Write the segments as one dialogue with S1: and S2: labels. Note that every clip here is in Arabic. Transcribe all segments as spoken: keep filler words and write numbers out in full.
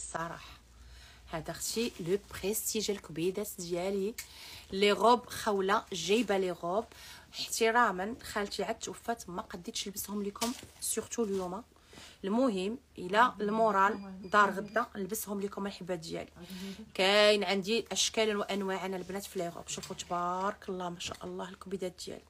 S1: الصراحه. هذا اختي لو بريستيج الكبيدات ديالي. لي غوب خوله جايبه لي غوب احتراما، خالتي عاد توفات ما قديتش نلبسهم لكم سورتو اليوم. المهم الى المورال دار غدا نلبسهم لكم الحبات ديالي. كاين عندي اشكال وانواع انا البنات في لي غوب. شوفوا تبارك الله ما شاء الله الكبيدات ديالي.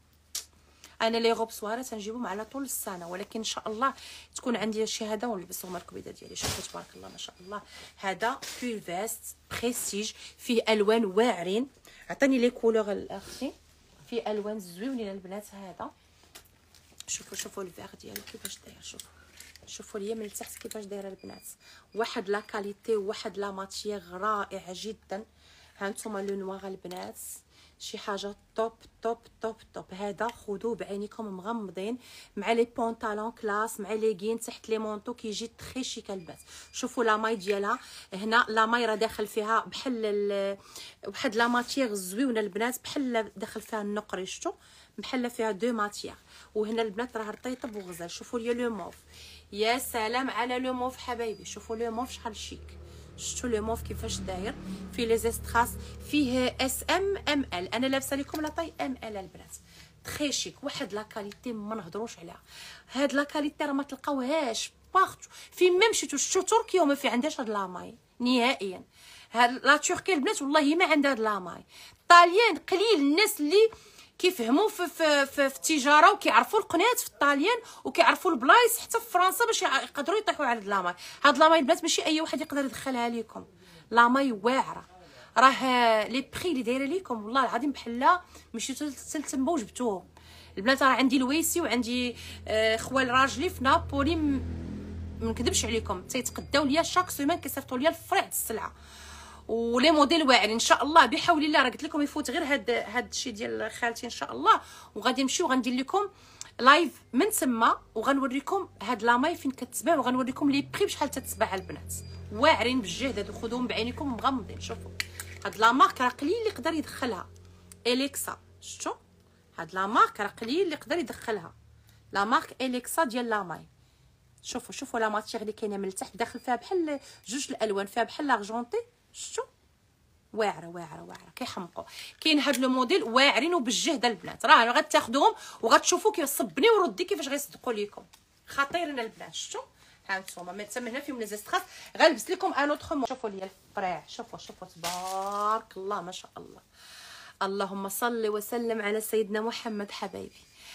S1: انا لي غوب صواري تنجيبهم على طول السنه، ولكن ان شاء الله تكون عندي شي هذا ونلبسهم الكبيده ديالي. شوفوا تبارك الله ما شاء الله. هذا بول فيست بريستيج فيه الوان واعرين. عطيني لي كولور الاختي فيه الوان زوينين البنات. هذا شوفوا شوفوا الفيغ ديالو كيفاش داير. شوفوا شوفوا ليا من التحت كيفاش دايره البنات. واحد لا كاليتي وواحد لا ماتيير رائع جدا. ها نتوما لو نوار البنات شي حاجه توب توب توب توب. هذا خذوه بعينيكم مغمضين مع لي بونطالون كلاس مع لي غين تحت لي مونطو كيجي تري شيك البنات. شوفوا لا ماي ديالها هنا، لا ماي راه داخل فيها بحال واحد لا ماتيير زويونه البنات، بحال داخل فيها النقري شفتوا بحال فيها دو ماتيير. وهنا البنات راه رطيطب وغزال. شوفوا ليا لو موف، يا سلام على لو موف حبايبي. شوفوا لو موف شحال شيك. شفتوا لو موف كيفاش داير فيه لي زيستراس فيه اس ام ام ال. انا لابسه لكم لا طاي ام ال البنات تري شيك. واحد لا كاليتي ما نهضروش عليها. هاد لا كاليتي راه ما تلقاوهاش بارتو فين ما مشيتو. شفتوا تركيا وما في عندهاش هاد لا ماي نهائيا. هاد لا تركيا البنات والله ما عندها هاد لا ماي. طاليان قليل الناس اللي كيفهموا في في في, في التجاره وكيعرفوا القنات في الطاليان وكيعرفوا البلايص حتى في فرنسا باش يقدروا يطيحوا على هاد لاماي. هاد لاماي البنات ماشي اي واحد يقدر يدخلها لكم. لاماي واعره راه لي بري اللي دايره لكم والله العظيم بحال مشيتو تلتمبو وجبتوهم البنات. راه عندي الويسي وعندي آه خوال راجلي في نابولي ما نكذبش عليكم تيتقداو ليا شاك سيمين كيصيفطوا ليا الفرع د السلعه ولي موديل واعرين ان شاء الله بحول الله. راه قلت لكم يفوت غير هاد هاد الشيء ديال خالتي ان شاء الله، وغادي نمشيو وغندير لكم لايف من تما وغنوريكم هاد لاماي فين كتباع وغنوريكم لي بري بشحال تتباع البنات. واعرين بالجهد هادو خذوهم بعينيكم مغمضين. شوفوا هاد لا مارك راه قليل اللي يقدر يدخلها. اليكسا شفتوا هاد لا مارك راه قليل اللي يقدر يدخلها. لا مارك اليكسا ديال لاماي. شوفوا شوفوا لا ماتيغ اللي كاينه من التحت داخل فيها بحال جوج الالوان فيها بحال لارجونتي. شفتوا واعره واعره واعره كيحمقوا. كاين هاد لو موديل واعرين وبالجهد البنات. راه غتاخذوهم وغتشوفوا كيف صبني وردي كيفاش غيصدقوا لكم. خطيرين البنات. شفتوا ها نتوما ما تم هنا فيهم لي زيستراس. غنلبس لكم ان اوتر. شوفوا ليا الفريع. شوفوا شوفوا تبارك الله ما شاء الله. اللهم صل وسلم على سيدنا محمد حبايبي.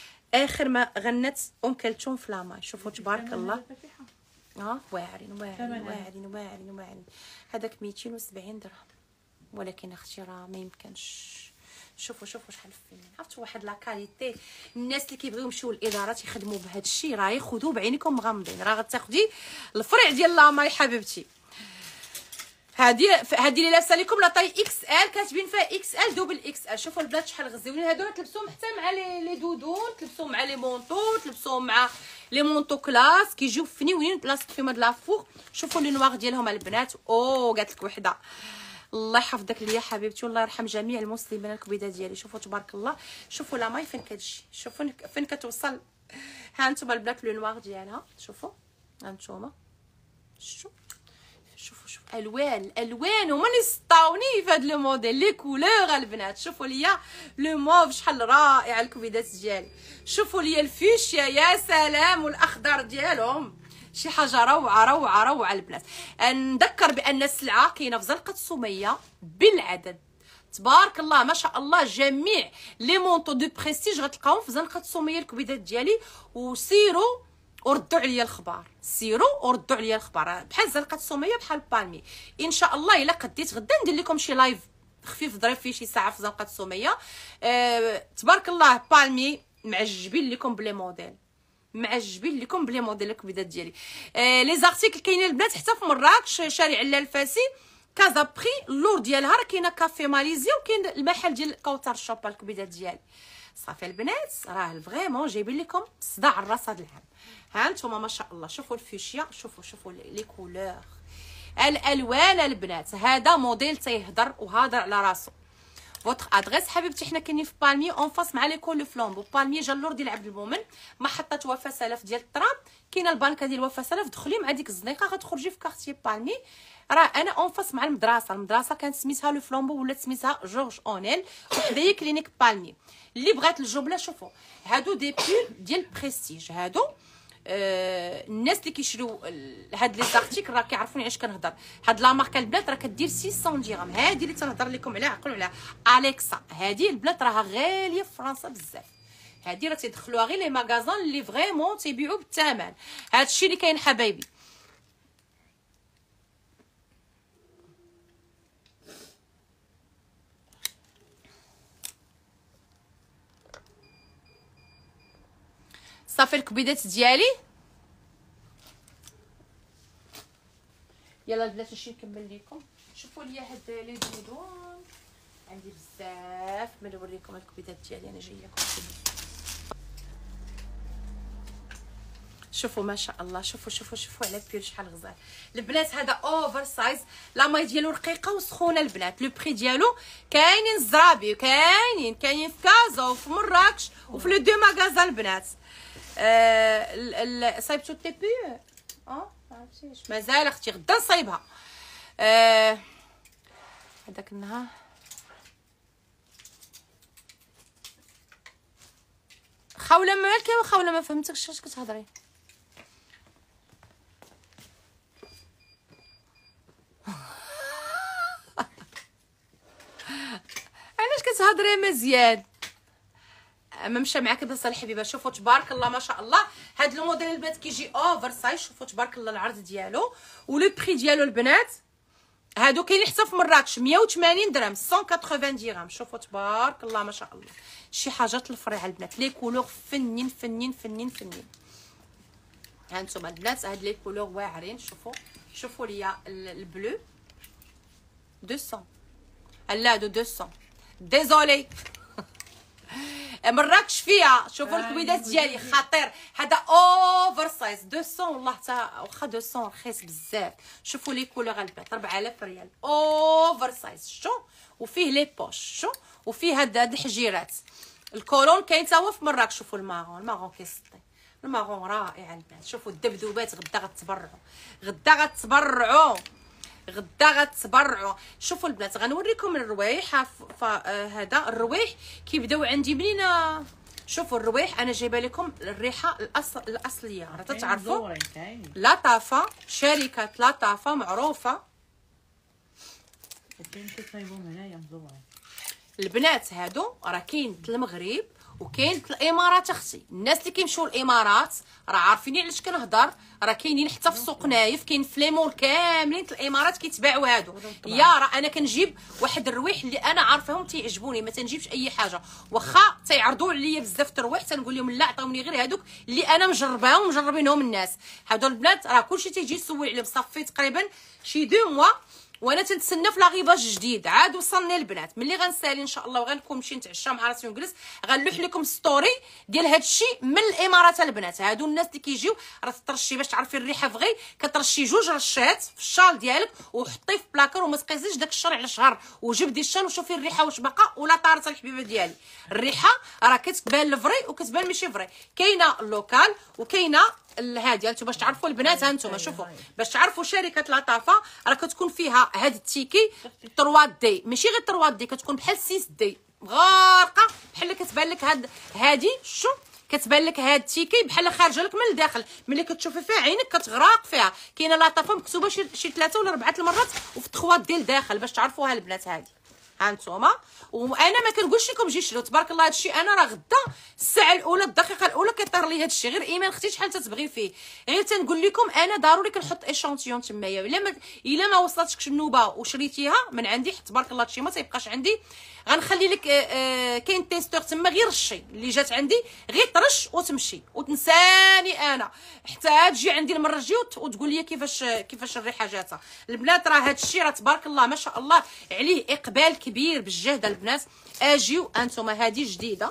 S1: اخر ما غنت ام كلثوم في لاماي. شوفوا تبارك الله. اه واعرين واعرين واعرين واعرين واعرين. هذاك ميتين وسبعين درهم ولكن اختي راه ما يمكنش. شوفوا شوفوا شحال فين عرفتوا واحد لا كاليتي. الناس اللي كيبغيو يمشيو للادارات يخدموا بهذا الشيء راه ياخذوه بعينيكم مغمضين. راه غتاخدي الفرع ديال لاماي حبيبتي. هادي هادي اللي لابسه لكم لا طاي اكس ال كاتبين فيها اكس ال دوبل اكس ال. شوفوا البنات شحال غزيونين هادو. تلبسوهم حتى مع لي لي دودون، تلبسوهم مع لي مونطو، تلبسوهم مع لي مونطو كلاس كيجيو فنيوين لاصق فيهم هاد لافوغ. شوفوا لي نواغ ديالهم البنات. او قالت لك وحده الله يحفظك ليا حبيبتي والله يرحم جميع المسلمين الكبيده ديالي. شوفوا تبارك الله. شوفوا لا ماي فين كتجي. شوفوا فين كتوصل. ها انتم البنات لو نواغ ديالها. شوفوا ها انتم شوفوا شوفوا شوفوا الوان الوان ومن يسطاوني في هذا لو موديل لي كولور البنات. شوفوا ليا لو موف شحال رائع الكبيدات ديالي. شوفوا ليا الفيشيا يا سلام والاخضر ديالهم شي حاجه روعه روعه روعه البنات. نذكر بان السلعه كاينه في زنقه السميه بالعدد تبارك الله ما شاء الله. جميع لي مونطو دو بريستيج غتلقاوهم في زنقه السميه الكبيدات ديالي. وسيروا وردوا عليا الخبار. سيروا وردوا عليا الخبار بحال زنقه السميه بحال بالمي. ان شاء الله الا قديت غدا ندير لكم شي لايف خفيف ظريف فيه شي ساعه في زنقه السميه. أه تبارك الله بالمي معجبين لكم بلي موديل معجبين لكم بلي موديل الكبيدات ديالي. آه لي زارتيكل كاينين البنات حتى في مراكش شارع اللالفاسي كازا بري. اللور ديالها راه كاينه كافي ماليزيا وكاين المحل ديال كوثر شوب الكبيدات ديالي. صافي البنات راه فريمون جايبين لكم صداع الراس هذا العام. ها نتوما ما شاء الله. شوفوا الفيشيا. شوفوا شوفوا لي كولور الالوان البنات. هذا موديل تيهضر وهادر على راسو. فوتر ادريس حبيبتي. حنا كاينين في بالمي اون فاس مع ليكول فلومبو. بالمي جالور ديال عبد المؤمن، محطه وفاء سلف ديال الترام. كاينه البنكه ديال وفاء سلف، دخلي مع ديك الزنيقه غتخرجي في كارتيي بالمي. راه انا اون فاس مع المدرسه. المدرسه كانت سميتها لو فلومبو ولات سميتها جورج اونيل، وحدايا كلينيك بالمي. اللي بغات الجمله شوفوا هادو دي بول ديال بريستيج. هادو آه الناس اللي كيشريو هاد لي زارتيكل راه كيعرفوني علاش كنهضر. هاد لا ماركه البنات راه كدير ستمية درهم. هادي اللي تنهضر لكم عليها عقلوا عليها اليكسا. هادي البنات راها غاليه في فرنسا بزاف. هادي راه تيدخلوها غير لي ماغازان اللي فريمون تيبيعوا بالثمن. هادشي اللي كاين حبايبي. صافي الكبيدات ديالي. يلا البنات نمشي نكمل لكم. شوفوا لي هاد لي ديدون عندي بزاف ما نوريكم الكبيدات ديالي. انا جايه لكم شوفوا ما شاء الله. شوفوا شوفوا شوفوا على بيل شحال غزال البنات. هذا اوفر سايز، لا ماي ديالو رقيقه وسخونه البنات. لو بري ديالو كاينين الزرابي، كاينين كاينين في كازا وفي مراكش وفي لو دو ماغازان البنات. آه صايبتو تي بي اه عرفتيش مازال اختي غدا نصايبها. آه هذاك النهار خاوله مالك يا خاوله ما فهمتكش اش كتهضري. علاش كتهضري مزيان؟ ما مشى معاك بس الحبيبه. شوفوا تبارك الله ما شاء الله. هاد الموديل البنات كيجي اوفر سايز. شوفوا تبارك الله العرض ديالو ولو بري ديالو البنات. هادو كاينين حتى في مراكش مية وثمانين درهم، مية وثمانين درهم. شوفوا تبارك الله ما شاء الله. شي حاجات الفريعه البنات. لي كولور فنين فنين فنين فنين. ها انتم البنات هاد لي كولور واعرين. شوفوا شوفوا ليا البلو مئتين. لا هادو مئتين ديزولي مراكش فيها. شوفوا الكبيدات ديالي خطير. هذا اوفر سايز مئتين والله حتى واخا مئتين رخيص بزاف. شوفوا لي كولور البنات أربعة آلاف ريال اوفر سايز. شو وفيه لي بوش. شو وفيه هاد هاد الحجيرات. الكولون كاين تا هو في مراكش. شوفوا الماغون الماغون كيسطي. الماغون رائع البنات. شوفوا الدبدوبات غدا غتبرعوا غدا غتبرعوا غدا غتبرعوا. شوفوا البنات غنوريكم الروايح. هذا الروايح كيبداو عندي منين. شوفوا الروايح انا جايبه لكم الريحه الأصل الاصليه. راه تعرفوا لطافه شركه لطافه معروفه.
S2: وكاين كيصايبوهم هنايا مزورين
S1: البنات. هادو راه كاين في المغرب وكاين في الامارات اختي. الناس اللي كيمشيو الامارات راه عارفين علاش كنهضر. راه كاينين حتى في سوق نايف، كاين في ليمول كاملين في الامارات كيتباعوا هادو. يا راه انا كنجيب واحد الروايح اللي انا عارفاهم تيعجبوني. ما تنجيبش اي حاجه واخا تيعرضوا عليا بزاف الروايح تنقول لهم لا عطاوني غير هادوك اللي انا مجرباهم ومجربينهم الناس. هادو البنات راه كلشي تيجي يسول عليهم. صافي تقريبا شي دو موا وانا تنتسنى في لاغيباج جديد. عاد وصلني البنات. ملي غنسالي ان شاء الله وغنكون نمشي نتعشى مع راسي ونجلس غنلوح لكم ستوري ديال هاد الشيء من الامارات البنات. هادو الناس اللي كيجيو راه ترشي باش تعرفي الريحه فغي. كترشي جوج رشات في الشال ديالك وحطيه في بلاكر وما تقيسيش داك الشهر على شهر وجبدي الشال وشوفي الريحه واش باقا ولا طارت الحبيبه ديالي. الريحه راه كتبان الفري وكتبان ماشي فري. كاينه اللوكال وكاينه هادي. انتم باش تعرفوا البنات ها انتم شوفوا باش تعرفوا شركه لطافه راه كتكون فيها هاد التيكي ثلاثة دي ماشي غير ثلاثة دي كتكون بحال ستة دي غارقه بحال كتبان لك هاد هادي. شو كتبان لك هاد التيكي بحال خارجه لك من الداخل. ملي كتشوفي فيها عينك كتغرق فيها. كاينه لطافه مكتوبه شي شي ثلاثه ولا اربعه المرات وفي ثلاثة ديال الداخل باش تعرفوها البنات. هادي ها نتوما. وانا ما كنقولش لكم جي شريو تبارك الله هادشي. انا راه غدا الساعه الاولى الدقيقه الاولى كيطير لي هادشي. غير ايمان اختي شحال تتبغي فيه. غير تنقول لكم انا ضروري كنحط ايشانتيون تمايا. الا ما الا ما وصلتكش النوبه وشريتيها من عندي تبارك الله هادشي ما تيبقاش عندي. غنخلي لك آه آه كاين تيستور تما غير رشي اللي جات عندي غير ترش وتمشي وتنساني انا حتى تجي عندي المره الجايه وتقول لي كيفاش كيفاش الريحه جاتها. البنات راه هادشي راه تبارك الله ما شاء الله عليه اقبال كبير بالجهد البنات. اجيو انتما هذه جديده.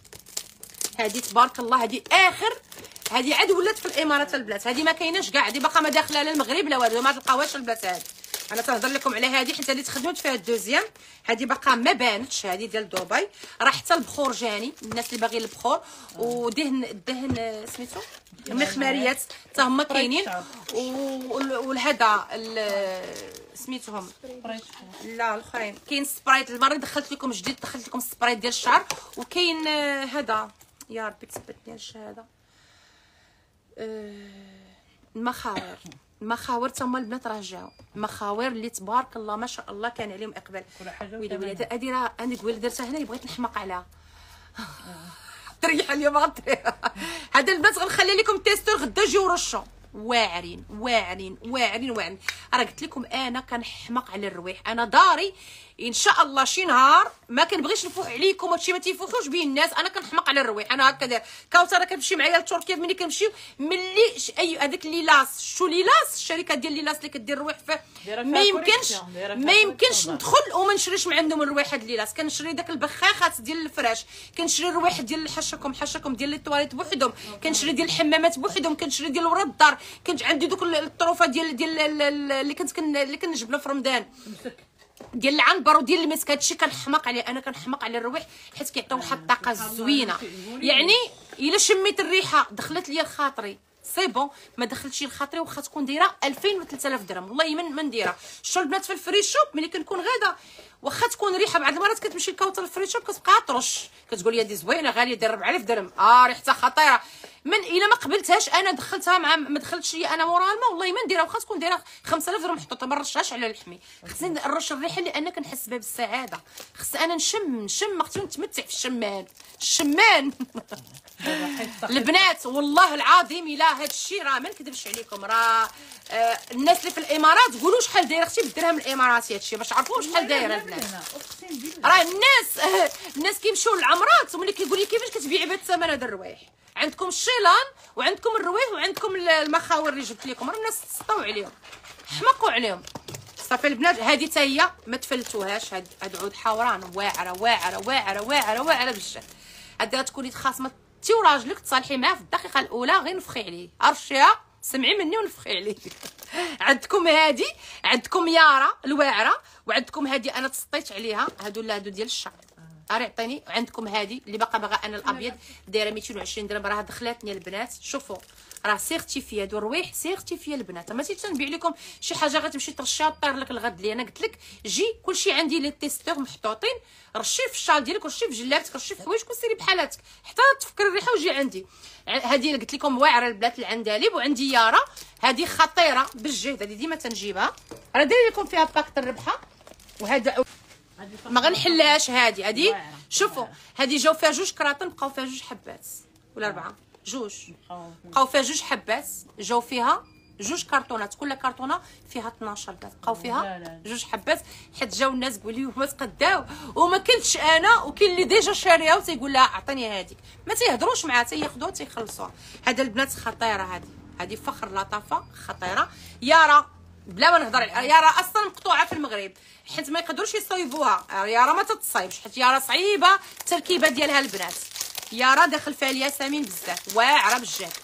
S1: هذه تبارك الله هذه اخر. هذه عاد ولات في الامارات البنات. هذه ما كايناش كاع. هذه باقا ما داخله لا المغرب لا والو ما تلقاوهاش البنات. هذه انا تنهضر لكم على هذه حيت هذه تخدمت فيها الدوزيام. هذه باقا ما بانتش، هذه ديال دبي، راه حتى البخور جاني الناس اللي باغيين البخور. ودهن الدهن سميتو المخماريات حتى هما كاينين. والهذا سميتهم لا الاخرين كاين سبرايت. المره دخلت لكم جديد، دخلت لكم سبرايت ديال الشعر. وكاين هذا يا ربي تثبتني الشهاده المخاور. المخاور تما البنات راه جاو مخاور اللي تبارك الله ما شاء الله كان عليهم اقبال. ويلي ويلي هادي راه انا نقول درتها هنا بغيت نحماق عليها تريح اليوم غطريها. هذا البنات غنخلي لكم تيستور غدا جيو رشوا واعرين واعرين واعرين واعرين. راه قلت لكم انا كنحماق على الروايح. انا داري ان شاء الله شي نهار ما كنبغيش نفوح عليكم هادشي ما تيفوحوش به الناس. انا كنحماق على الروايح. انا هكا داير كوثر كتمشي معايا لتركيا. ملي كنمشيو ملي اي هذاك ليلاس شو ليلاس الشركه ديال ليلاس اللي كدير الروايح ما يمكنش ما يمكنش ندخل وما نشريش من عندهم الروايح د ليلاس. كنشري داك البخاخات ديال الفراش، كنشري الروايح ديال حشكم حشكم ديال لي طواليت بوحدهم، كنشري ديال الحمامات بوحدهم، كنشري ديال ورا الدار. كنت عندي دوك الطروفه ديال ديال اللي كنت اللي كنجبنا في رمضان ديال العنبر وديال المسك. هادشي كنحماق عليه. انا كنحماق على الروايح حيت كيعطيو واحد الطاقه زوينه. يعني الا شميت الريحه دخلت ليا لخاطري سي بون، ما دخلتش لخاطري واخا تكون دايره ألفين و ثلاثة آلاف درهم والله من من نديرها. شتو البنات في الفري شوب ملي كنكون غاده واخا تكون ريحه بعض المرات كتمشي لكاوطه الفري شوب كتبقى ترش كتقول لي هذه زوينه غاليه دايره أربعة آلاف درهم. اه ريحتها خطيره. من الا ما قبلتهاش انا دخلتها مع ما دخلتش لي انا مورا الماء والله ما نديرها واخا تكون دايره خمسة آلاف درهم محطوطه. ما نرشهاش على لحمي. خصني نرش الريحه لان كنحس بها بالسعاده. خص انا نشم نشم خصني نتمتع في الشمان الشمان البنات والله العظيم الا هذا الشيء راه ما نكذبش عليكم. راه آه الناس اللي في الامارات قولوا شحال دايره اختي بالدرهم الاماراتي هادشي باش تعرفوا شحال دايره البنات. راه الناس آه الناس كيمشيو للعمرات وملي كيقول لي كيفاش كتبيعي بهذا الثمن هذا الروايح. عندكم الشيلان وعندكم الروايح وعندكم المخاور اللي جبت لكم. راه الناس تسطاو عليهم حمقوا عليهم. صافي البنات هذه حتى هي ما تفلتوهاش. هاد هاد عود حوران واعره واعره واعره واعره واعره بزاف. هادي تكوني تخاصمه انتي وراجلك تصالحي معاه في الدقيقه الاولى غير نفخي عليه ارشيها سمعي مني ونفخي عليه. عندكم هادي عندكم يارا الواعره وعندكم هادي انا تسطيت عليها. هادو لا هادو ديال الشعر اري عطيني. عندكم هادي اللي باقا باغا انا الابيض دايره مئتين وعشرين درهم. راه دخلاتني البنات شوفوا راه سيرتيفيا. هادو الروايح سيرتيفيا البنات. ما تيجي تنبيع لكم شي حاجه غتمشي ترشيها طير لك الغد. لي انا قلت لك جي كلشي عندي لي تيستور محطوطين. رشي في الشال ديالك رشي في جلابتك رشي في حوايجك وسيري بحالاتك حتى تفكر الريحه وجي عندي. هذه قلت لكم واعره البنات العندليب. وعندي يارا هذه خطيره بالجهد هذه ديما تنجيبها. راه داير لكم فيها باكت الربحه. وهذا ما غنحلهاش. هذه هذه شوفوا هذه جاو فيها جوج كراطن بقاو فيها جوج حبات ولا اربعه جوج بقاو فيها جوج حبات. جاو فيها جوج كرتونات كل كرتونه فيها اثناش بنات. بقاو فيها جوج حبات حيت جاو الناس قول لي هما تقداو وما كنتش انا وكاين اللي ديجا شاريها وتيقول لها عطيني هذيك. ما تيهضروش معها تياخذوها تيخلصوها. هذا البنات خطيره. هذه هذه فخر لطافه خطيره. يارا بلا ما نهضر عليها. يارا اصلا مقطوعه في المغرب حيت ما يقدروش يصايبوها. يارا ما تتصايبش حيت يارا صعيبه التركيبه ديالها البنات. يارا داخل فيها الياسمين بزاف واعره بالجهد.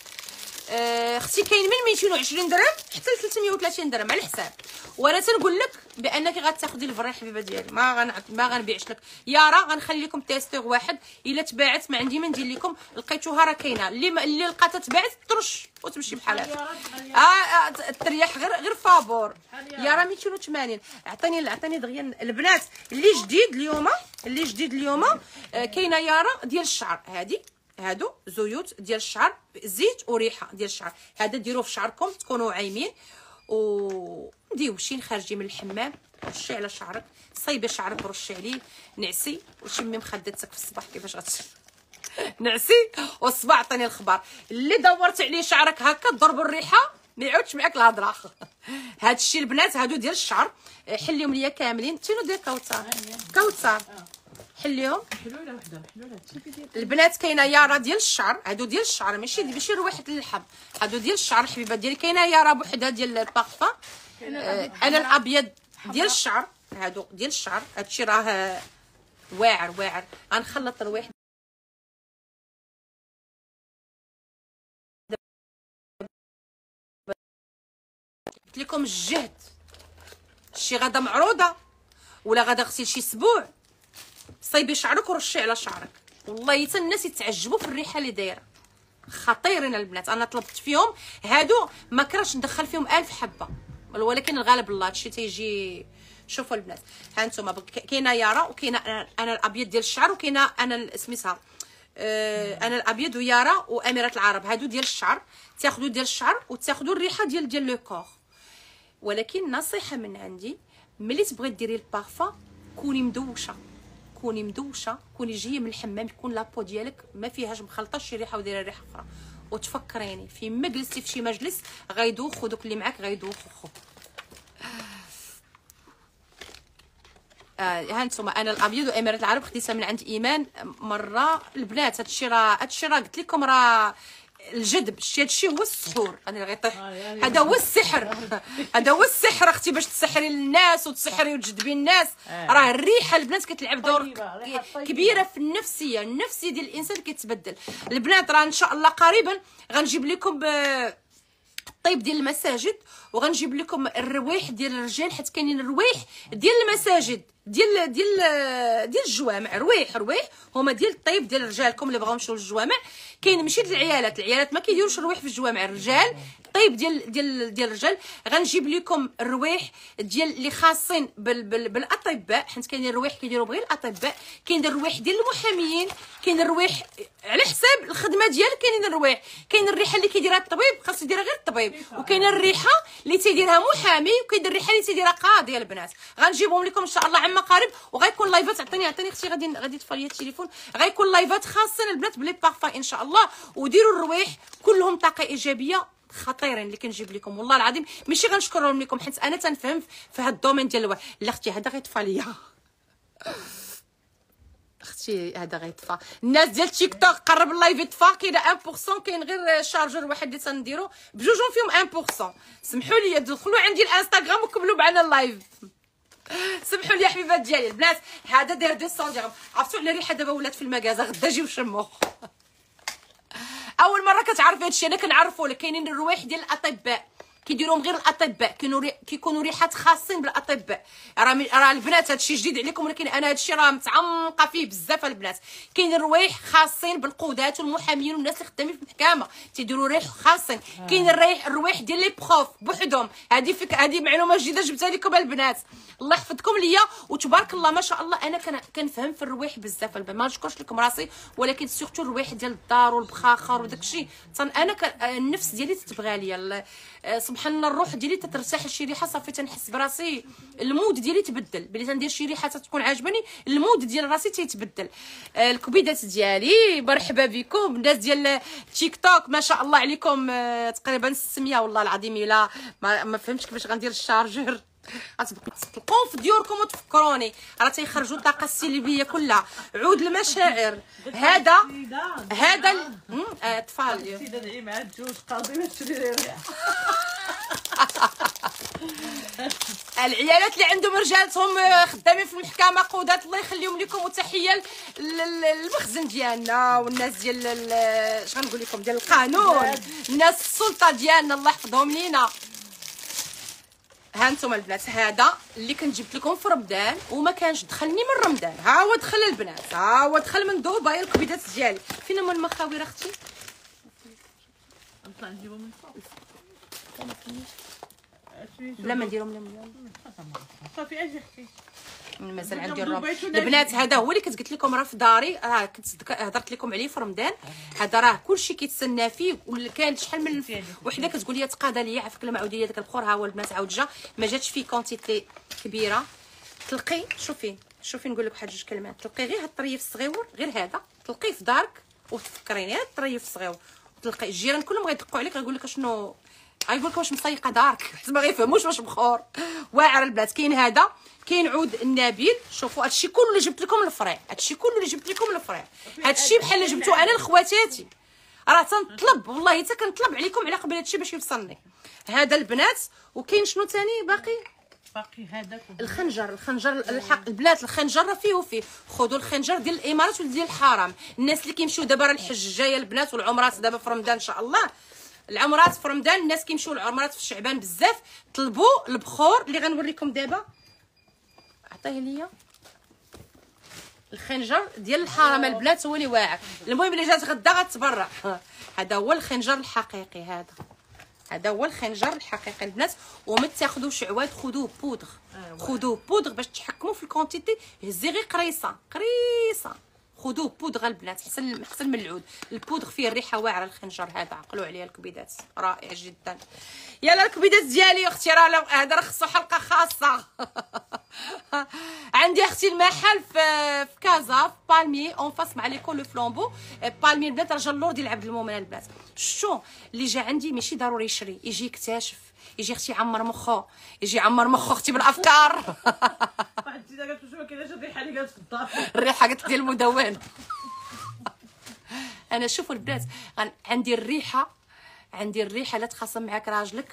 S1: اختي كاين من مئتين وعشرين درهم حتى ل ثلاثمية وثلاثين درهم على الحساب. وانا تنقول لك بانك غتاخدي الفري حبيبه ديالي ما غن ما غنبيعش لك. يارا غنخلي لكم تيستور واحد الا تباعت ما عندي ما ندير لكم. لقيتوها راه كاينه اللي اللي لقاتها تباعت ترش وتمشي بحالها. اه تريح غير غير فابور. يارا مئتين وثمانين. عطيني عطيني دغيا البنات اللي جديد اليوم اللي جديد اليوم آه كاينه يارا ديال الشعر. هذه هادو زيوت ديال الشعر زيت وريحه ديال الشعر. هذا ديروه في شعركم تكونوا عايمين ومديوشين خارجين من الحمام. رشي على شعرك صايبه شعرك رشي عليه نعسي وشمي مخدتك في الصباح كيفاش غتشم نعسي والصباح عطيني الخبر. اللي دورت عليه شعرك هكا ضرب الريحه ما يعودش معاك الهضره. هاد الشيء البنات هادو ديال الشعر حليهم ليا كاملين. تينو ديال كوثر كوثر حليهم
S2: حلوله وحده حلوله
S1: البنات. كاينه يارا ديال الشعر. هادو ديال الشعر ماشي ماشي روايحه اللحم. هادو ديال الشعر حبيبه ديالي. كاينه يارا بوحدها ديال البارفان. آه انا الابيض ديال الشعر. هادو ديال الشعر. هادشي راه واعر واعر. غنخلط الروايح قلت لكم الجهد هادشي غدا معروضه ولا غدا غسيل شي سبوع، صيبي شعرك ورشي على شعرك. والله حتى الناس يتعجبوا في الريحه اللي دايره، خطيرين البنات. انا طلبت فيهم هادو ما كرهتش ندخل فيهم ألف حبه، ولكن الغالب الله هادشي تيجي. شوفوا البنات ها انتم، كاينه يارا وكاينه انا الابيض ديال الشعر، وكاينه انا سميتها آه انا الابيض ويارا واميره العرب. هادو ديال الشعر، تاخذوا ديال الشعر وتاخذوا الريحه ديال ديال لو كور. ولكن نصيحه من عندي، ملي تبغي ديري البارفان كوني مدوشه، كوني مدوشه، كوني جايه من الحمام، يكون لابو ديالك ما فيهاش مخلطه شي ريحه وديري ريحه اخرى. وتفكريني في ما جلستي في شي مجلس غيدوخوا دوك اللي معاك غيدوخوا. آه ها انتم، انا الابيض واميره العرب خديتها من عند ايمان مره. البنات هادشي راه هادشي راه قلت لكم راه الجذب، شي هادشي هو السحور. انا غيطيح، هذا هو السحر، هذا هو السحر اختي، باش تسحري الناس وتسحري وتجذبي الناس. راه الريحه البنات كتلعب دور كبيره في النفسيه، النفسيه ديال الانسان كيتبدل. البنات راه ان شاء الله قريبا غنجيب لكم ب الطيب ديال المساجد، وغنجيب لكم الروايح ديال الرجال، حيت كاينين الروايح ديال المساجد ديال ديال ديال الجوامع. روايح روايح هما ديال الطيب ديال رجالكم اللي بغاو يمشيو للجوامع. كاين ماشي للعيالات، العيالات ما كيديروش الروايح في الجوامع، الرجال الطيب ديال ديال ديال الرجال. غنجيب لكم الروايح ديال اللي خاصين بال بال بالاطباء، حيت كاينين الروايح كيديروا غير الاطباء. كاين الروايح ديال المحاميين، كاين الروايح على حساب الخدمه ديالك. كاينين الروايح، كاين الريحه اللي كيديرها الطبيب خاص يديرها غير الطبيب، وكاين الريحه اللي تيديرها محامي، وكاين الريحه اللي تيديرها قاضي. البنات غنجيبهم لكم ان شاء الله عما قريب، وغيكون لايفات. عطيني عطيني اختي، غادي غادي تطفى لي التليفون. غيكون لايفات خاصين البنات بلي بارفان ان شاء الله. وديروا الروايح كلهم طاقه ايجابيه خطيرين اللي كنجيب لكم. والله العظيم ماشي غنشكرهم لكم، حيت انا تنفهم في هذا الدومين ديال الواحد. لا اختي هذا غيطفى ليا، اختي هذا غيطفى. الناس ديال تيك توك قرب اللايف يطفى. كاينه واحد بالمية، كاين غير شارجور واحد اللي تنديرو بجوجهم فيهم واحد بالمية. سمحوا لي دخلوا عندي الانستغرام وكملوا معنا اللايف. سمحوا لي يا حبيبات ديالي البنات. هذا داير مئتين درهم. عرفتوا على ريحه دابا ولات في المكازا، غدا جيو شموه. اول مره كتعرفي هادشي، انا كنعرفو. لك كاينين الروايح ديال الاطباء كيديروهم غير الاطباء، كيكونوا ري... كيكونوا ريحات خاصين بالاطباء. راه راه البنات هادشي جديد عليكم، ولكن انا هادشي راه متعمقه فيه بزاف البنات. كاين الروايح خاصين بالقضاة والمحامين والناس اللي خدامين في المحكمه، تيديروا ريح خاصين. كاين الريح الروايح ديال لي بروف بوحدهم. هذه فك... هذه معلومه جديده جبتها لكم البنات، الله يحفظكم ليا. وتبارك الله ما شاء الله انا كان كنفهم في الروايح بزاف البنات، ما نشكرش لكم راسي، ولكن سورتو الروايح ديال الدار والبخاخر وداكشي انا ك... النفس ديالي تتبغى ليا. سبحان الله الروح ديالي تترتاح لشي ريحه صافي تنحس براسي، المود ديالي تبدل. بلي تندير شي ريحه تكون عاجباني المود ديال راسي تيتبدل. آه الكبيدات ديالي مرحبا بكم. الناس ديال تيك توك ما شاء الله عليكم، آه تقريبا ستمية. والله العظيم الا ما, ما فهمتش كيفاش غندير الشارجور. غتبقاو في ديوركم وتفكروني، راه تيخرجوا الطاقه السلبيه كلها. عود المشاعر. هذا هذا اطفال
S2: تدعي مع الجوج قاضي ما تشري ريحه.
S1: العيالات اللي عندهم رجالتهم خدامين في المحكمه قضاة، الله يخليهم لكم. وتحيه للمخزن ديالنا والناس ديال اش غنقول لكم ديال القانون، الناس السلطه ديالنا الله يحفظهم لينا. ها انتم البنات، هذا اللي كنت جبت لكم في رمضان وما كانش دخلني من رمضان. ها هو دخل البنات، ها هو دخل من دبي. الكبيدات ديالي فين هما المخاوير اختي؟
S2: نطلع نجيبهم من فوق
S1: بلا ما نديرهم لهم
S2: صافي. اجي اختي
S1: مازال عندي الرب البنات. هذا هو اللي كنت قلت لكم راه في داري، راه كنت هضرت لكم عليه في رمضان. هذا راه كلشي كيتسنى فيه. وكان شحال من وحده كتقول لي تقاضى ليا عافاك المعوديه ديك البخور. ها هو البنات عاود جا، ما جاتش فيه كونتيتي كبيره. تلقي شوفي شوفي نقول لك واحد جوج كلمات. تلقي غير هاد الطريف الصغيور، غير هذا تلقيه في دارك وتفكريني هاد الطريف الصغيور. وتلقي الجيران كلهم غيدقوا عليك غيقول لك شنو، غيقول لك واش مصيقه دارك، حيت ما غيفهموش واش بخور. واعر البنات. كاين هذا، كاين عود النبيل. شوفوا هادشي كله اللي جبت لكم الفريع، هادشي كله اللي جبت لكم الفريع. هادشي بحال اللي جبتو انا لخواتاتي. راه تنطلب والله حتى كنطلب عليكم على قبل هادشي باش يوصلني. هذا البنات. وكاين شنو ثاني باقي؟
S2: باقي هذاك
S1: الخنجر. الخنجر الحق البنات، الخنجر راه فيه وفيه. خذوا الخنجر ديال الامارات وديال الحرم. الناس اللي كيمشيو دابا راه الحج جايه البنات والعمرات دابا في رمضان ان شاء الله. العمرات في رمضان الناس كيمشيو للعمرات في شعبان بزاف، طلبوا البخور اللي غنوريكم دابا. عطيه ليا الخنجر ديال الحرام البنات هو اللي واعر. المهم اللي جات غدا غتبرع. هذا هو الخنجر الحقيقي، هذا هذا هو الخنجر الحقيقي البنات. وما تاخذوش عواد، خذوه بودغ، خذوه بودغ باش تحكموا في الكونتيتي. هزي غير قريصه قريصه، خذوه بودغ البنات، احسن احسن من العود. البودغ فيه الريحه واعره. الخنجر هذا عقلوا عليه الكبيدات، رائع جدا. يلا الكبيدات ديالي اختي، راه هذا راه خصو حلقه خاصه. عندي اختي المحل في في كازا في بالمي اون فاس مع ليكول لو فلامبو. بالمي البنات راه جا اللور ديال عبد المؤمن البنات. شتو اللي جا عندي ماشي ضروري يشري، يجي يكتشف، يجي اختي يعمر مخو، يجي يعمر مخو اختي بالافكار.
S2: واحد السيده قالت له شوفي كايناش الريحه اللي قالت في الدار.
S1: الريحه قالت ديال المدون. انا شوفوا البنات عندي الريحه، عندي الريحه لا تخاصم معاك راجلك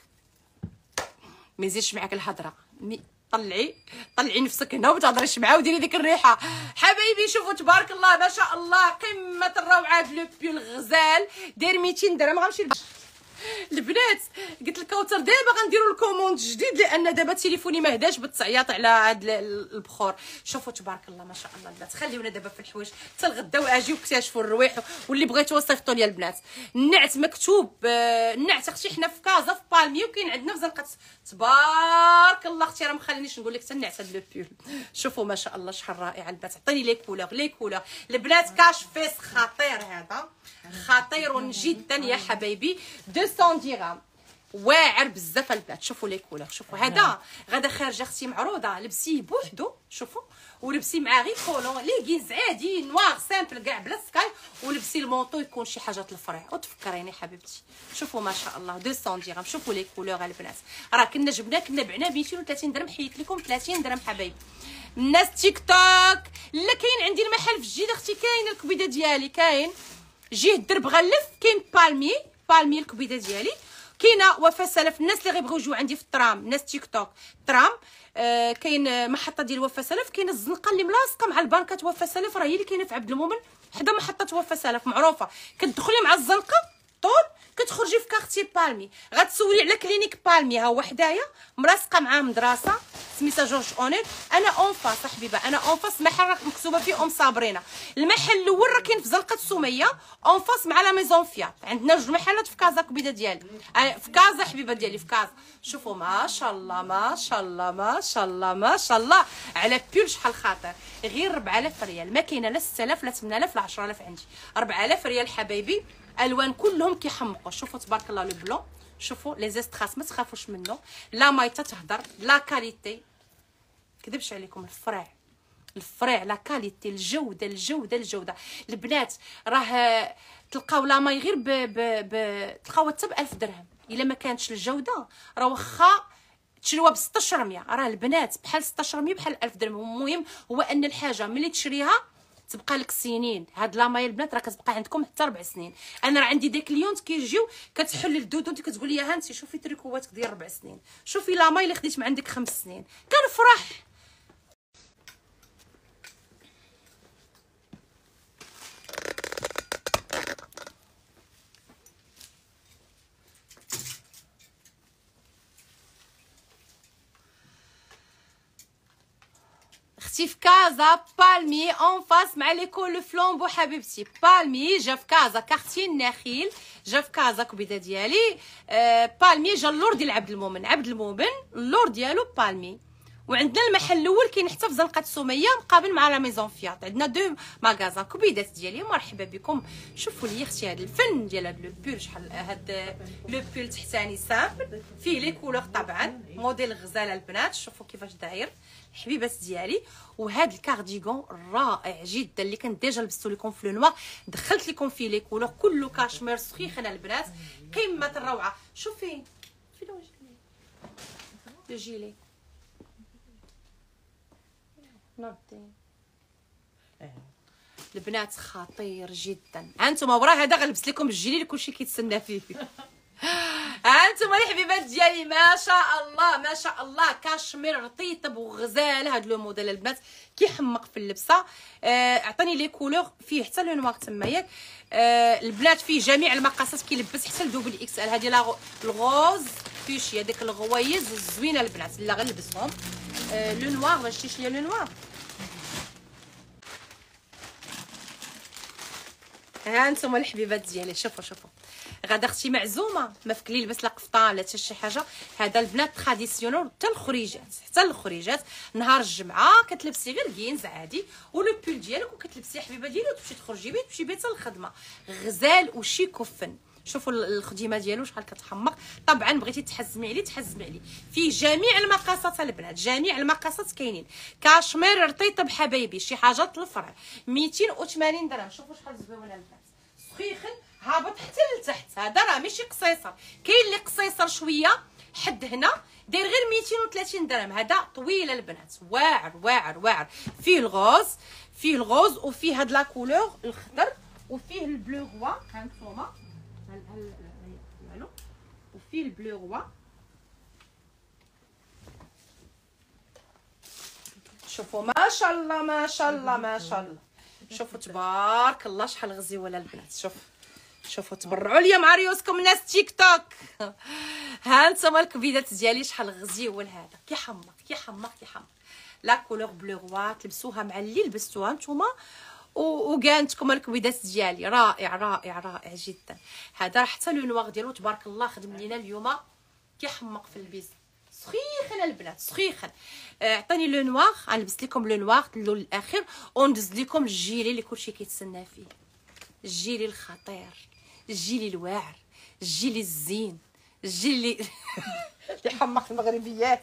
S1: ما يزيدش معاك الهضره. طلعي طلعي نفسك هنا وما تهضريش معاه وديري ديك الريحه. حبايبي شوفوا تبارك الله ما شاء الله، قمه الروعه. لو بيول غزال داير ميتين درهم. غنمشي البنات قلت الكوثر دابا غنديروا الكوموند جديد، لان دابا تليفوني ما هداش بالتعياط على هاد البخور. شوفوا تبارك الله ما شاء الله البنات. خليونا دابا في الحوايج حتى الغدا واجيو اكتشفوا الروايح، واللي بغيتوا صيفطوا لي البنات. النعت مكتوب النعت اختي حنا في كازا في بالمي، وكاين عندنا في زنقه. تبارك الله اختي راه مخلينيش نقول لك حتى النعت هاد لو بيول. شوفوا ما شاء الله شحال رائعه البنات. عطيني لي كولور لي كولور البنات. كاش فيس خطير، هذا خطير جدا يا حبايبي. مئتين درهم واعر بزاف البنات. شوفوا لي كولور، شوفوا هذا غدا خارجه اختي معروضه، لبسيه بوحدو شوفوا، ولبسي معاه غير كولون ليغيز عادي نوار سامبل كاع بلا سكاي، ولبسي المونطو يكون شي حاجه الفريع. وتفكريني حبيبتي شوفوا ما شاء الله مئتين درهم. شوفوا لي كولور البنات. راه كنا جبنا كنا بعنا ب مئتين وثلاثين درهم، حيت لكم ثلاثين درهم حبايبي. الناس تيك توك لا كاين عندي المحل في الجيد اختي، كاين الكبيده ديالي، كاين جيه الدرب غلف، كاين بالمي بالمي الكبيده ديالي، كاينه وفاء سلف. الناس اللي غيبغيو يجيو عندي في الترام، الناس تيك توك ترام، آه كاين محطه ديال وفاء سلف، كاينه الزنقه اللي ملاصقه مع البنكات وفاء سلف، راه هي اللي كاينه في عبد المؤمن حدا محطه وفاء سلف معروفه. كتدخلي مع الزنقه طول كتخرجي في كارتي بالمي، غتسولي على كلينيك بالمي ها هو حدايا ملاصقه مع مدرسه سميتها جورج اونيل. انا اون فاس حبيبه، انا اون فاس محل مكتوبه فيه ام صابرينا. المحل الاول راه كاين في زنقه سميه اون فاس مع لا ميزون فيات. عندنا جوج محلات في كازا كبيده ديالي، في كازا حبيبه ديالي في كازا. شوفوا ما شاء الله ما شاء الله ما شاء الله ما شاء الله على بيول شحال خاطر. غير أربعة آلاف ريال، ما كاينه لا ستة آلاف لا ثمانية آلاف لا عشرة آلاف عندي. أربعة آلاف ريال حبايبي. الوان كلهم كيحمقوا. شوفوا تبارك الله لو بلون، شوفوا لي زيستراس ما تخافوش منه. لا مايطه تهضر، لا كاليتي كذبش عليكم. الفرع الفرع لا كاليتي، الجوده الجوده الجوده البنات. راه تلقاو لا ماي غير ب ب, ب... تلقاوها حتى ب ألف درهم الا ما كانتش الجوده. راه واخا تشريوها ب ستة عشر مية، راه البنات بحال ستة عشر مية بحال ألف درهم. المهم هو ان الحاجه ملي تشريها تبقى لك سنين. هاد لا ماي البنات راه كتبقى عندكم حتى ربع سنين. انا راه عندي دي كليونت كيجيو كتحل الدودو انت كتقول لي ها انت شوفي تريكواتك ديال ربع سنين، شوفي لا ماي اللي خديت من عندك خمس سنين. كنفرح. اختي في كازا بالمي اون فاس مع ليكول لو فلامبو حبيبتي. بالمي جا في كازا كارتي النخيل، جا في كازا كبيده ديالي. آه بالمي جا اللور ديال عبد المؤمن، عبد المؤمن اللور ديالو بالمي. وعندنا المحل الاول كاين حتى في زنقه سميه مقابل مع لا ميزون فيات. عندنا دو ماغازان كبيدات ديالي. مرحبا بكم. شوفوا لي اختي هذا الفن ديال هذا لو بول شحال هذا لو بول تحتاني سامبل فيه لي كولور طبعا موديل غزاله البنات. شوفوا كيفاش داير حبيبات ديالي. وهذا الكارديغون رائع جدا اللي كنت ديجا لبستو لكم في لو نوار، دخلت لكم فيه لي كولور كله كاشمير سخيخ البنات قمه الروعه. شوفي فين هو لو جيلي نوضي البنات خطير جدا. هانتوما وراه هذا غنلبس لكم الجيلي اللي كلشي كيتسنى فيه. هانتوما هانتوما الحبيبات ديالي ما شاء الله ما شاء الله كاشمير رطيطب وغزال. هاد لو موديل البنات كيحمق في اللبسه. آه عطاني لي كولور فيه حتى لو نوار تما ياك. آه البنات فيه جميع المقاسات كيلبس حتى لدوبل اكس ال. هادي لا الغوز فيشي هذيك الغويز الزوينه البنات لا غنلبسهم. آه لو نوار باش تيش ليا لو نوار. ها انتم الحبيبات ديالي شوفوا شوفوا غدا اختي معزومه ما فيك لي لبس لا قفطان لا حتى شي حاجه. هذا البنات تراديسيونال حتى الخريجات حتى الخريجات نهار الجمعه كتلبسي غير كينز عادي ولو بول ديالك وكتلبسي حبيبه ديالي وتمشي تخرجي بيه تمشي بيه حتى للخدمه. غزال وشيك وفن. شوفوا الخديمه ديالو شحال كتحمق. طبعا بغيتي تحزمي عليه تحزمي عليه. فيه جميع المقاسات البنات جميع المقاسات كاينين. كاشمير رطيطب حبايبي شي حاجات الفرع ميتين وثمانين درهم. شوفوا شحال زوينه البنات سخيخن هابط حتى لتحت. هذا راه ماشي قصيصر كاين اللي قصيصر شويه حد هنا داير غير ميتين وثلاثين درهم. هذا طويل البنات واعر واعر واعر. فيه الغوز فيه الغوز وفيه هاد لا كولور الخضر وفيه البلو غوا. ها نتوما وفيه البلو غوا. شوفوا ما شاء الله ما شاء الله ما شاء الله. شوفوا تبارك الله شحال غزيوه البنات. شوفوا شوفوا تبرعوا ليا مع ريوسكم الناس تيك توك. ها انتما الكبيدات ديالي شحال غزيوه هذا كيحمق كيحمق كيحمق. لا كولور بلو غوا تلبسوها مع اللي لبستوها نتوما وكانتكم الكبيدات ديالي رائع رائع رائع جدا. هذا راه حتى لو نوار ديالو تبارك الله خدم لينا اليوم كيحمق في البيز سخيخن البنات سخيخن. عطاني لو نوار غنلبس لكم لو نوار اللون الاخير وندز لكم الجيلي اللي كلشي كيتسنى فيه. الجيلي الخطير الجيلي الواعر الجيلي الزين الجيلي اللي يحمق المغربيات.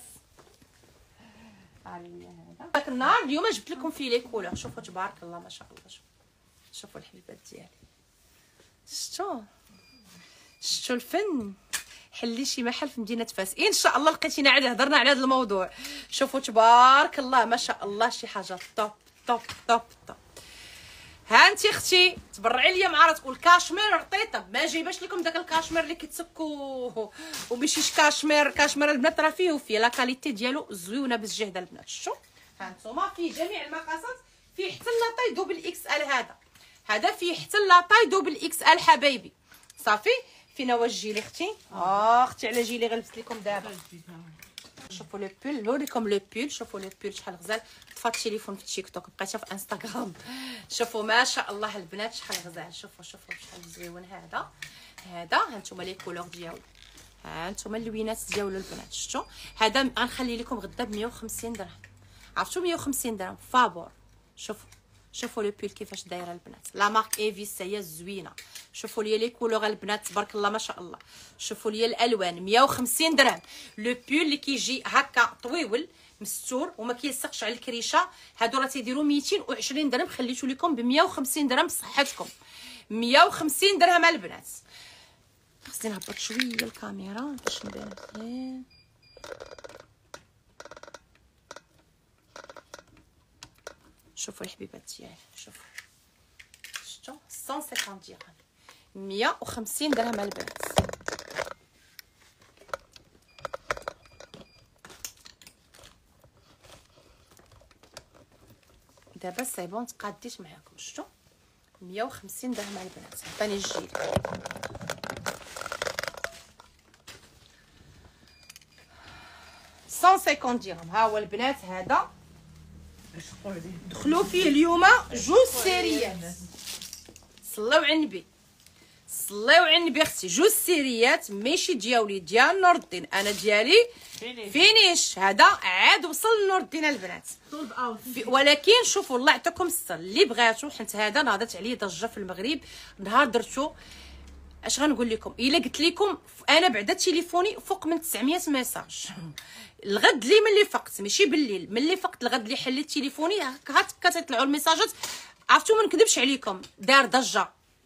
S1: هذا داك النهار اليوم جبت لكم فيه لي كولور. شوفوا تبارك الله ما شاء الله. شوفوا شوفوا الحبيبات ديالي شفتوا شفتوا الفن. حلي شي محل في مدينه فاس ان شاء الله لقيتينا عاد هضرنا على هذا الموضوع. شوفوا تبارك الله ما شاء الله شي حاجه توب توب توب توب. ها انت اختي تبرعي ليا مع راسك. والكاشمير رطيطب ما جايباش لكم داك الكاشمير اللي كيتسكو وماشيش كاشمير. كاشمير البنات راه فيه وفيه لا كاليتي ديالو زويونه بالجهد البنات. شوف ها نتوما فيه جميع المقاسات. فيه حتى لاطاي دوبل اكس ال. هذا هذا فيه حتى لاطاي دوبل اكس ال حبايبي. صافي فين هو الجيلي اختي؟ اه اختي على جيلي غنلبس لكم دابا. شوفوا لو بول نوريكم لو بول. شوفوا لو بول شحال غزال. طفات التليفون في التيك توك بقيتها في انستغرام. شوفوا ما شاء الله البنات شحال غزال. شوفوا شوفوا شحال زوين هذا. هذا ها نتوما لي كولور ديالو. ها نتوما اللوينات ديالو البنات شفتوا. هذا غنخلي لكم غدا ب مية وخمسين درهم. عرفتوا مية وخمسين درهم فابور. شوفوا شوفوا لو بول كيفاش دايره البنات. لا مارك ايفيس هي زوينه. شوفوا لي لي كولور البنات تبارك الله ما شاء الله. شوفوا لي الالوان مية وخمسين درهم. لو بول اللي كيجي هكا طويول مستور وما كيلصقش على الكريشه. هادو راه تيديروا ميتين وعشرين درهم. خليتو لكم ب مية وخمسين درهم بصحتكم. مية وخمسين درهم البنات. خصني نهبط شويه الكاميرا باش نبان مزيان. شوفوا الحبيبات ديالي شوفوا شفتوا مية وخمسين درهم مية وخمسين درهم البنات. دابا سي بون تقاديت معاكم شفتوا مية وخمسين درهم البنات. عطاني الجيل مية وخمسين درهم. ها هو البنات هذا دخلوا فيه اليوم جوج سيريات. صليو على النبي صليو على النبي اختي. جوج سيريات ماشي ديالي ديال نور الدين انا ديالي فينيش. هذا عاد وصل لنور الدين البنات ولكن شوفوا الله يعطيكم السر اللي بغاتو حيت هذا ناضت عليه ضجه في المغرب نهار درتو. اش غنقول لكم الا قلت لكم انا بعدا تليفوني فوق من تسعمية ميساج الغد لي ملي فقت ماشي بالليل ملي فقت الغد اللي حليت تليفوني هكا كتطلعوا الميساجات. عرفتوا ما نكذبش عليكم دار ضجه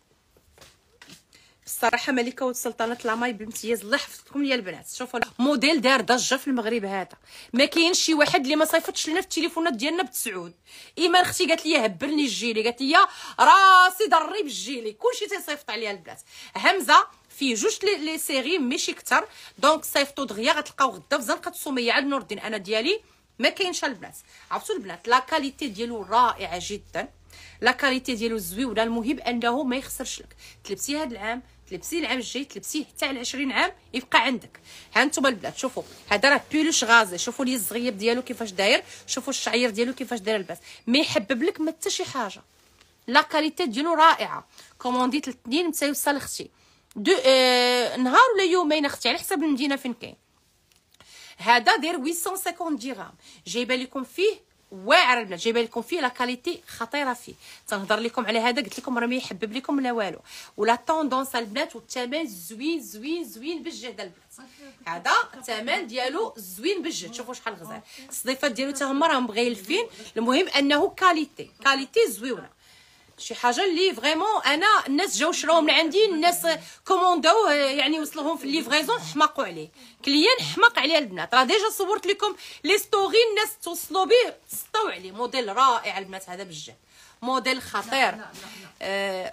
S1: الصراحه. ملكه والسلطنه لاماي بامتياز الله يحفظكم ليا البنات. شوفوا موديل دار ضجه في المغرب. هذا ما كاينش شي واحد اللي ما صيفطش لنا في التليفونات ديالنا بتسعود. ايمان اختي قالت لي هبلني الجيلي قالت لي راسي ضري بالجيلي كلشي تيصيفط عليها البنات. همزه فيه جوج لي, لي سيري ماشي كتر، دونك صيفطوا دغيا غتلقاو غدا في زنقه سميه عند نور الدين. انا ديالي ما كاينش البنات. عرفتوا البنات لا كاليتي ديالو رائعه جدا، لا كاليتي ديالو زويونه. المهم انه ما يخسرش لك، تلبسيه هذا العام، تلبسيه العام الجاي، تلبسيه حتى على عشرين عام يبقى عندك. ها انتم البنات شوفوا هذا راه بيلوش غازي، شوفوا لي الزغيب ديالو كيفاش داير، شوفوا الشعير ديالو كيفاش داير الباس، ما يحبب لك ما حتى شي حاجه. لا كاليتي ديالو رائعه. كومونديت الاثنين متيوصل اختي دو آه نهار ولا يومين اختي على حسب المدينه فين كاين. هذا داير ثمانمية وخمسين درهم، جايبه لكم فيه واعر البنات، جايبه لكم فيه لا كاليتي خطيره فيه. تنهضر لكم على هذا قلت لكم راه ما يحبب لكم لا والو، ولا طوندونس البنات، والثمن زوين زوين زوين بالجهد البنات. هذا الثمن ديالو زوين بالجهد، شوفوا شحال غزال. الصديفات ديالو حتى هما راهم مغيلفين. المهم انه كاليتي كاليتي زويونه، شي حاجه اللي فريمون انا الناس جاو شراو من عندي، الناس كومونداوه يعني وصلهم في الليفريزون حماقوا عليه، كليان حماق عليه البنات. راه ديجا صورت لكم لي ستوري الناس توصلوا به تسطاو عليه. موديل رائع البنات هذا بالجهد، موديل خطير. آه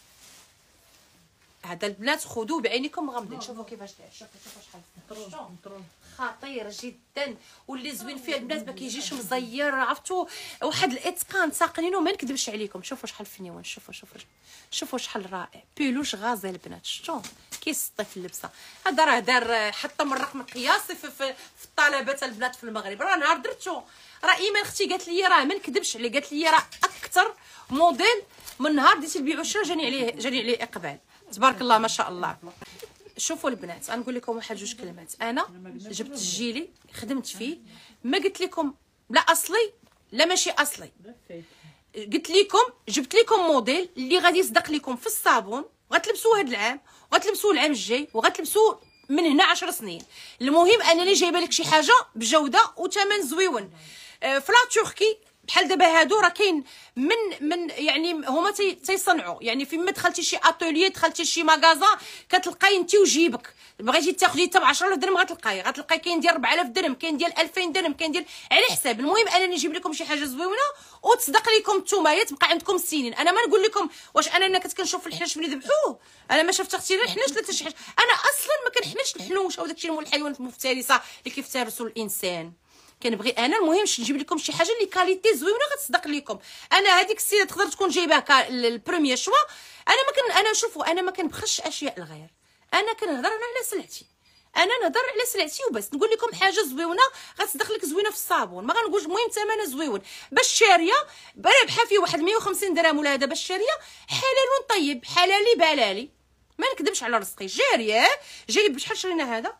S1: هذا البنات خذوه بعينيكم مغمضين. شوفوا كيفاش داير، شوفوا شوفوا شحال خطير جدا. واللي زوين فيه البنات ما كيجيش مزير، عرفتوا واحد الاتقان ساقنينو ما نكذبش عليكم. شوفوا شحال فنيون، شوفوا شوفوا شوفوا شحال رائع. بيلوش غازي البنات، شفتوا كيسطي في اللبسه. هذا راه دار حطم الرقم القياسي في, في, في الطلبات البنات في المغرب. راه نهار درتو راه ايمان اختي قالت لي راه ما نكذبش عليه، قالت لي راه اكثر موديل من نهار ديتي البيع والشراء جاني عليه جاني عليه اقبال تبارك الله ما شاء الله. شوفوا البنات غنقول لكم واحد جوج كلمات. انا جبت الجيلي خدمت فيه، ما قلت لكم لا اصلي لا ماشي اصلي، قلت لكم جبت لكم موديل اللي غادي يصدق لكم في الصابون، غتلبسوه هذا العام وغتلبسوه العام الجاي وغتلبسوه من هنا عشر سنين. المهم انني جايبه لك شي حاجه بجوده وثمن زويون. آه فلا تركي بحال دابا هادو راه كاين من من يعني هما تيصنعوا، يعني فيما دخلتي شي اتوليي دخلتي شي ماغازا كتلقاي انت وجيبك بغيتي تاخدي حتى ب عشرة آلاف درهم غتلقاي غتلقاي كاين ديال أربعة آلاف درهم، كاين ديال ألفين درهم، كاين ديال على حساب. المهم انني نجيب لكم شي حاجه زويونه وتصدق لكم نتوما تبقى عندكم سنين. انا ما نقول لكم واش انا كنت كنشوف الحنش ملي ذبحوه، انا ما شفت اختي لا الحنش لا حتى شي حاجه. انا اصلا ما كنحنش الحنوش او داكشي مول الحيوانات المفترسه اللي كيفترسوا الانسان. كنبغي انا المهم نجيب لكم شي حاجه اللي كاليتي زوينه غتصدق لكم. انا هذيك السيده تقدر تكون جايباها البروميير شوا. انا ما كن انا شوفوا انا ما كنبخش اشياء الغير، انا كنهضر انا على سلعتي، انا نهضر على سلعتي وبس. نقول لكم حاجه زويونه غتصدق لك زوينه في الصابون، ما غنقولش المهم ثمنها زويون. باش شاريه رابحه فيه واحد مية وخمسين درهم ولا هذا باش شاريه حلال طيب حلالي بلالي ما نكذبش على رزقي. جاريه جايب شحال شرينا هذا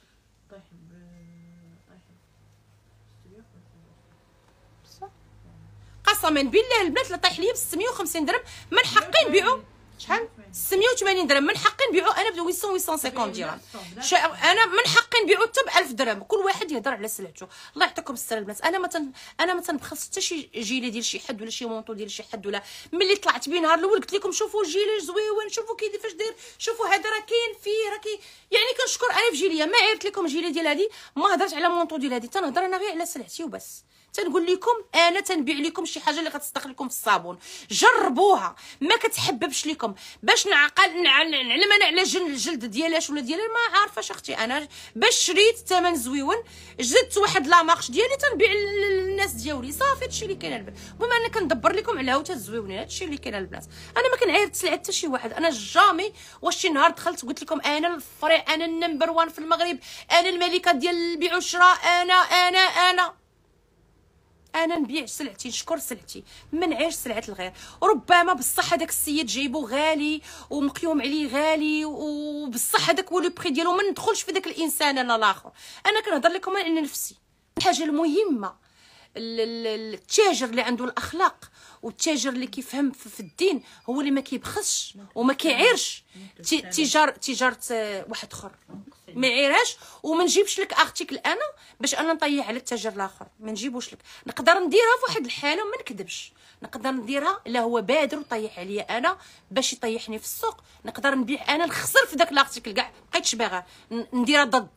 S1: قسما بالله البنات لا طايح ليا ب ستمية وخمسين درهم من حقي نبيعو شحال ستمية وثمانين درهم من حقي نبيعو انا ب ثمانمية وخمسين درهم. انا من حقي نبيعو حتى ب ألف درهم. كل واحد يهضر على سلعته. الله يعطيكم السر البنات. انا ما تن... انا ما تنبخس حتى شي جيلي ديال شي حد ولا شي مونطو ديال شي حد ولا. ملي طلعت بيه نهار الاول قلت لكم شوفوا الجيلي زويون، شوفوا كيفاش داير، شوفوا هذا راه كاين فيه راه كي يعني كنشكر انا في جيليا ما عيرت لكم جيلي ديال هذه، ما هضرت على مونطو ديال هذه، تنهضر انا غير على سلعتي وبس. تنقول لكم انا تنبيع لكم شي حاجه اللي غتصدق لكم في الصابون. جربوها ما كتحببش لكم. باش نعقل نعلم انا على الجلد ديالاش ولا ديالها ما عارفاش اختي. انا باش شريت ثمن زويون زدت واحد لا مارش ديالي تنبيع للناس ديالي صافي. هادشي اللي كاين البنات. المهم انا كندبر لكم على هاوتا الزويونين. هادشي اللي كاين البنات. انا ما كنعاير تسلع حتى شي واحد. انا جامي واش شي نهار دخلت قلت لكم انا الفري انا النمبر وان في المغرب، انا الملكه ديال البيع والشراء، انا انا انا انا نبيع سلعتي نشكر سلعتي ما نعيش سلعه الغير. ربما بصح هذاك السيد جايبو غالي ومقيوم عليه غالي وبصح هذاك هو لو بري ديالو ما ندخلش في داك الانسان انا الاخر. انا كنهضر لكم على نفسي. الحاجه المهمه التاجر اللي عنده الاخلاق والتاجر اللي كيفهم في الدين هو اللي ما كيبخسش وما كيعيرش تجار تجاره واحد اخر ما يعيرهاش. وما نجيبش لك ارتيكل انا باش انا نطيح على التاجر الاخر، ما نجيبوش لك. نقدر نديرها في واحد الحاله وما نكذبش، نقدر نديرها الا هو بادر وطيح عليا انا باش يطيحني في السوق. نقدر نبيع انا نخسر في داك الارتيكل كاع بقيتش باغا نديرها ضد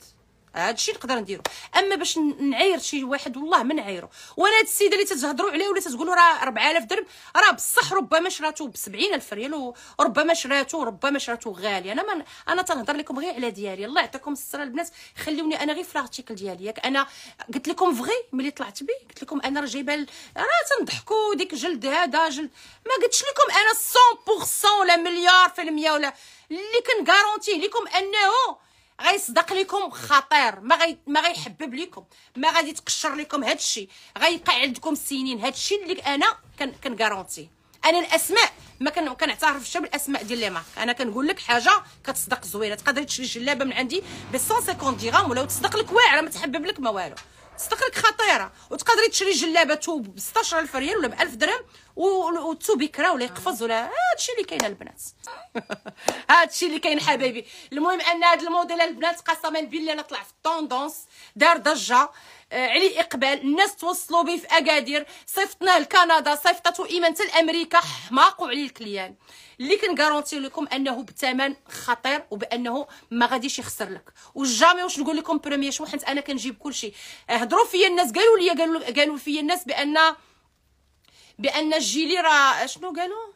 S1: هذا الشيء نقدر نديرو. اما باش نعاير شي واحد والله ما نعايرو. وانا هاد السيده اللي تتهضروا عليه ولا تتقولوا راه أربعة آلاف درهم، راه بصح ربما شراتو ب سبعين ألف ريال، وربما شراتو ربما شراتو غالي. انا ما انا تنهضر لكم غير على ديالي. الله يعطيكم الصحه البنات، خليوني انا غير في الارتيكل ديالي. ياك انا قلت لكم فغي ملي طلعت بيه، قلت لكم انا راه جايبه راه تنضحكوا ديك جلد هذا جلد، ما قلتش لكم انا مية بالمية ولا مليار في المية ولا اللي كنغارونتيه لكم انه غيصدق لكم خطير، ما غي ما غيحبب لكم، ما غادي تقشر لكم هذا الشيء، غيبقى عندكم سنين. هذا الشيء اللي انا كن كنغارونتي. انا الاسماء ما كن كنعترفش بالاسماء ديال لي مارك. انا كنقول لك حاجه كتصدق زوينه، تقدري تشري جلابه من عندي ب مية وخمسين درهم ولا تصدق لك واعره ما تحبب لك ما والو، تصدق لك خطيره. وتقدري تشري جلابه تو ب ستطاش ألف ريال ولا ب ألف درهم وتو بكره ولا يقفز ولا هادشي اللي كاين البنات. هادشي اللي كاين حبايبي. المهم ان هذا الموديل البنات قسما بالله انا طلع في الطوندونس، دار ضجه، آه عليه اقبال، الناس توصلوا به في اكادير، صيفطناه لكندا، صيفطته ايمن حتى لامريكا، حماقوا عليه الكليان. اللي كنغارونتي لكم انه بثمن خطير وبانه ما غاديش يخسر لك. وجامي واش نقول لكم بريمير شو، حيت انا كنجيب كلشي. هضروا فيا الناس، قالوا لي قالوا قالوا فيا الناس بان بان الجيلي راه شنو قالوا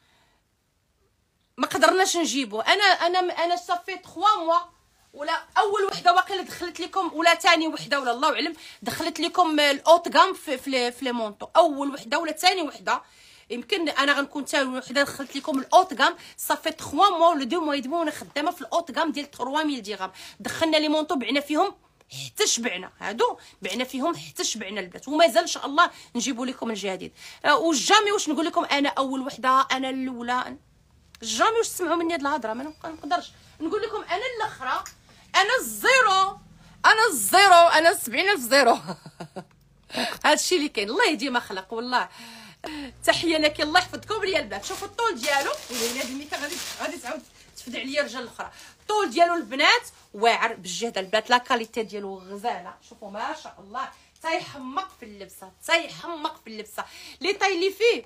S1: ما قدرناش نجيبو. انا انا انا صافي ثلاثة موا ولا اول وحده واقيلا دخلت لكم ولا ثاني وحده ولا الله اعلم دخلت لكم الاوت غام في في, في لي مونطو. اول وحده ولا ثاني وحده، يمكن انا غنكون ثاني وحده دخلت لكم الاوت غام. صافي ثلاثة موا ولا دو موا يدمو وانا خدامه في الاوت غام ديال ثلاثمية درهم. دخلنا لي مونطو بعنا فيهم حتى شبعنا، هادو بعنا فيهم حتى شبعنا البنات، ومازال ان شاء الله نجيبوا لكم الجديد. أه وجامي واش نقول لكم انا اول وحده، انا الاولى، جامي واش تسمعوا مني هاد الهضره. ما نقدرش نقول لكم انا الاخرى، انا الزيرو، انا الزيرو، انا سبعين ألف زيرو. هادشي اللي كاين. الله يهدي ما خلق والله. تحيه لك، الله يحفظكم ليا البنات. شوفوا الطول ديالو، ولا هاد الميكا غادي غادي تعاود تفد عليا الرجال الاخرى. الطول ديالو البنات واعر بالجهد البنات، لا كاليتي ديالو غزاله. شوفوا ما شاء الله، تيحمق في اللبسه، تيحمق في اللبسه. لي طاي اللي فيه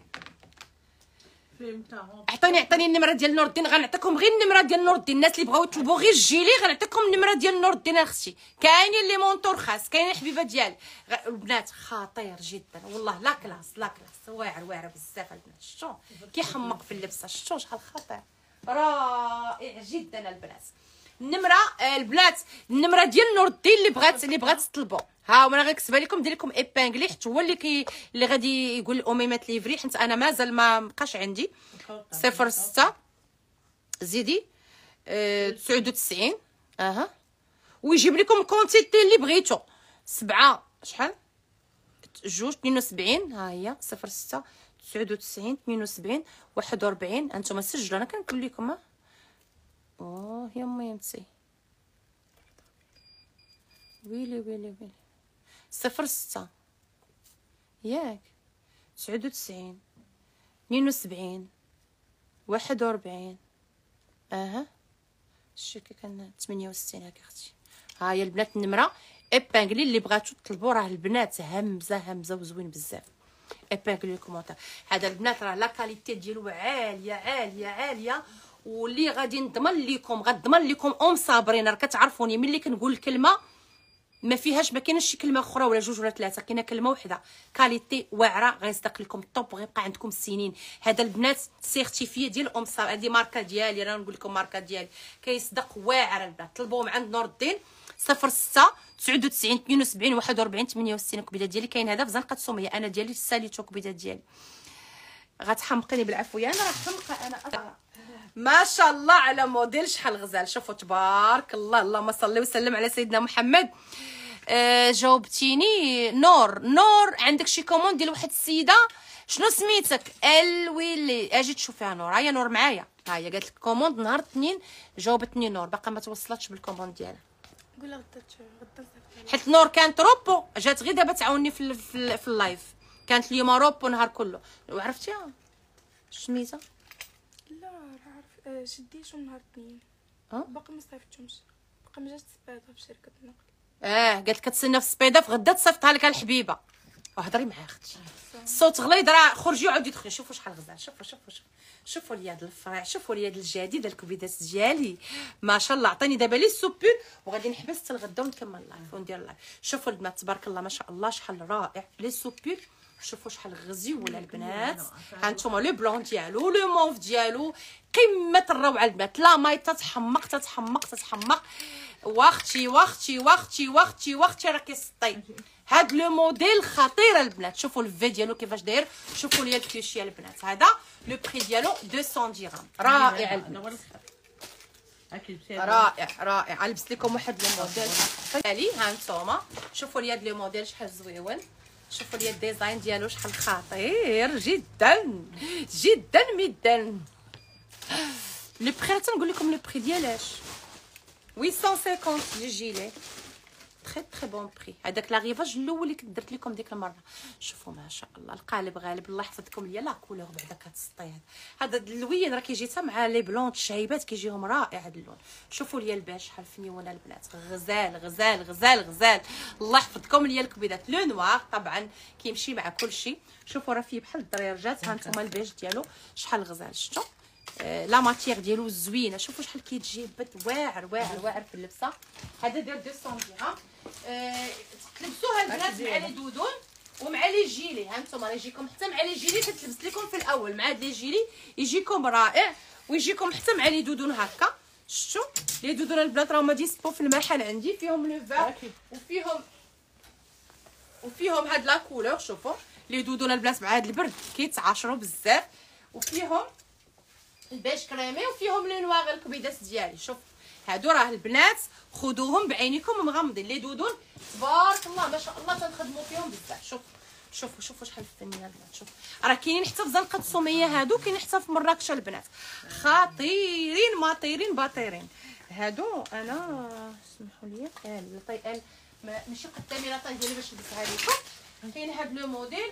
S1: عطوني عطوني النمره ديال نور الدين، غنعطيكم غير النمره ديال نور الدين. الناس اللي بغاو يطلبوا غير الجيلي غنعطيكم النمره ديال نور الدين اختي. كاينين لي مونطو رخاص، كاينين الحبيبه ديالي البنات خطير جدا والله. لا كلاس لا كلاس، واعر واعر بزاف البنات. شتو كيحمق في اللبسه، شتو شحال خطير، رائع جدا البنات. النمره البنات النمره ديال نور الدين اللي بغات اللي بغات تطلبوا، ها وانا غنكتبها لكم، ندير لكم ايبانغلي حيت هو اللي كي اللي غادي يقول الاميمات ليفري، حيت انا مازال ما بقاش عندي. صفر ستة زيدي اه تسعة وتسعين اها، ويجيب لكم كونتيتي اللي بغيتو. سبعة شحال جوج اثنين وسبعين، ها هي صفر ستة تسعة وتسعين اثنين وسبعين واحد وأربعين. انتم سجلوا، انا كنقول لكم. ها اوه يا امي يمتي، ويلي ويلي ويلي. صفر ستة ياك تسعة وتسعين اثنين وسبعين واحد وأربعين اها الشيكه كان ثمانية وستين. هاك اختي، ها هي البنات النمره ايبانغلي اللي بغاتو تطلبوا. راه البنات همزه همزه وزوين بزاف. ايبانغلي الكومونتير هذا البنات، راه لا كاليتي ديالو عاليه عاليه عاليه. واللي غادي نضمن لكم غنضمن لكم ام صابرين، راه كتعرفوني ملي كنقول الكلمه ما فيهاش، ما كاينش شي كلمه اخرى ولا جوج ولا ثلاثه، كاينه كلمه وحده. كاليتي واعره غيصدق لكم الطوب وغيبقى عندكم سنين. هذا البنات سيرتيفي ديال ام صابر، هذه ماركه ديالي، انا نقول لكم ماركه ديالي، كيصدق واعر البنات. طلبوه من عند نور الدين. صفر ستة تسعة وتسعين اثنين وسبعين واحد وأربعين ثمانية وستين. الكبيده ديالي كاين هذا في زنقه سميه، انا ديالي ساليتو الكبيده ديالي. غتحمقيني بالعفو يا انا، راه حمقه انا أطلع. ما شاء الله على موديل، شحال غزال. شوفوا تبارك الله، اللهم صل وسلم على سيدنا محمد. آه جاوبتيني نور. نور عندك شي كوموند ديال واحد السيده، شنو سميتك؟ الويلي اجي تشوفيها نور. هيا نور معايا، ها هي قالت لك كوموند نهار الاثنين، جاوبتني نور، باقا ما توصلتش بالكوموند ديالها.
S3: قولها غدا غدا
S1: حيت نور كانت روبو، جات غير دابا تعاوني في في, في اللايف، كانت اليوم روبو نهار كله. وعرفتيها سميتها؟
S3: لا راه عارف شديتو نهار الاثنين،
S1: اه
S3: باقي ما صيفطتهمش، باقي ما جاتش سباده في شركه النقل.
S1: اه قالت لك كتسنى في السبيده، في غدا تصيفطها لك الحبيبه. وهضري معاها اختي، الصوت غليظ، راه خرجي وعاودي دخلي. شوفوا شحال غزال، شوفوا شوفوا شوفوا شوفوا لي هذا الفرع، شوفوا لي هذا الجديد الكبيدات ديالي ما شاء الله. عطاني دابا لي السوبول وغادي نحبس حتى الغدا ونكمل اللايف وندير اللايف. شوفوا البنات تبارك الله ما شاء الله شحال رائع لي السوبول. شوفوا شحال غزيوله البنات. ها انتم لو بلون ديالو لو موف ديالو قمه الروعه البنات. لا ماي تتحمق تتحمق تتحمق. واختي واختي واختي واختي واختي راكي سطي. هاد لو موديل خطير البنات. شوفوا الفي ديالو كيفاش داير. شوفوا لي الكليشيه البنات. هذا لو بري ديالو مئتين درهم. رائع البنات رائع رائع. نلبس لكم واحد الموديل تالي. ها نتوما شوفوا لي هاد لو موديل شحال زويون. شوفوا لي الديزاين ديالو شحال خطير جدا جدا جدا. لو بري تنقول لكم لو بري ديالاش ثمانمية وخمسين لي جيلي. تري تري بون بري. هذاك لا ريفاج الاول اللي كنت درت لكم ديك المره. شوفوا ما شاء الله القالب غالب. الله يحفظكم ليا لا كولور بعدا كتسطي. هذا هذا اللوين راه كيجي حتى مع لي بلون الشايبات كيجيهم رائع هذا اللون. شوفوا ليا الباش شحال فنيونه البنات. غزال غزال غزال غزال. الله يحفظكم ليا الكبيدات. لو نوار طبعا كيمشي مع كل شيء. شوفوا راه فيه بحال الدريرجات. ها نتوما البيج ديالو شحال غزال. شفتوا آه لا ماتيير ديالو زوينه. شوفوا شحال كيتجي بد واعر واعر واعر في اللبسه. هذا ديال مئتين درهم. آه تلبسوها البنات مع لي دودون ومع لي جيلي. ها نتوما راه يجيكم حتى مع لي جيلي. كتلبس لكم في الاول مع هاد لي جيلي يجيكم رائع ويجيكم حتى مع لي دودون هكا. شفتوا لي دودون البنات راهما ديسبو في المحل عندي. فيهم لو فار وفيهم وفيهم هاد لا كولور. شوفوا لي دودون البنات مع هاد البرد كيتعاشروا بزاف. وفيهم البيج كريمي وفيهم لو نواغ الكبيدات ديالي. شوف هادو راه البنات خذوهم بعينيكم مغمضين. لي دودون تبارك الله ما شاء الله تنخدموا فيهم بزاف. شوف شوفوا شوفوا شحال فنيين البنات. شوف راه كاينين حتى في زنقه السميه. هادو كاينين حتى في مراكش البنات. خطيرين ماطيرين باطيرين هادو. انا سمحوا لي قال طيب ماشي قدامي لا طاي ديالي باش نلبسها لكم. كاين هاد لو موديل.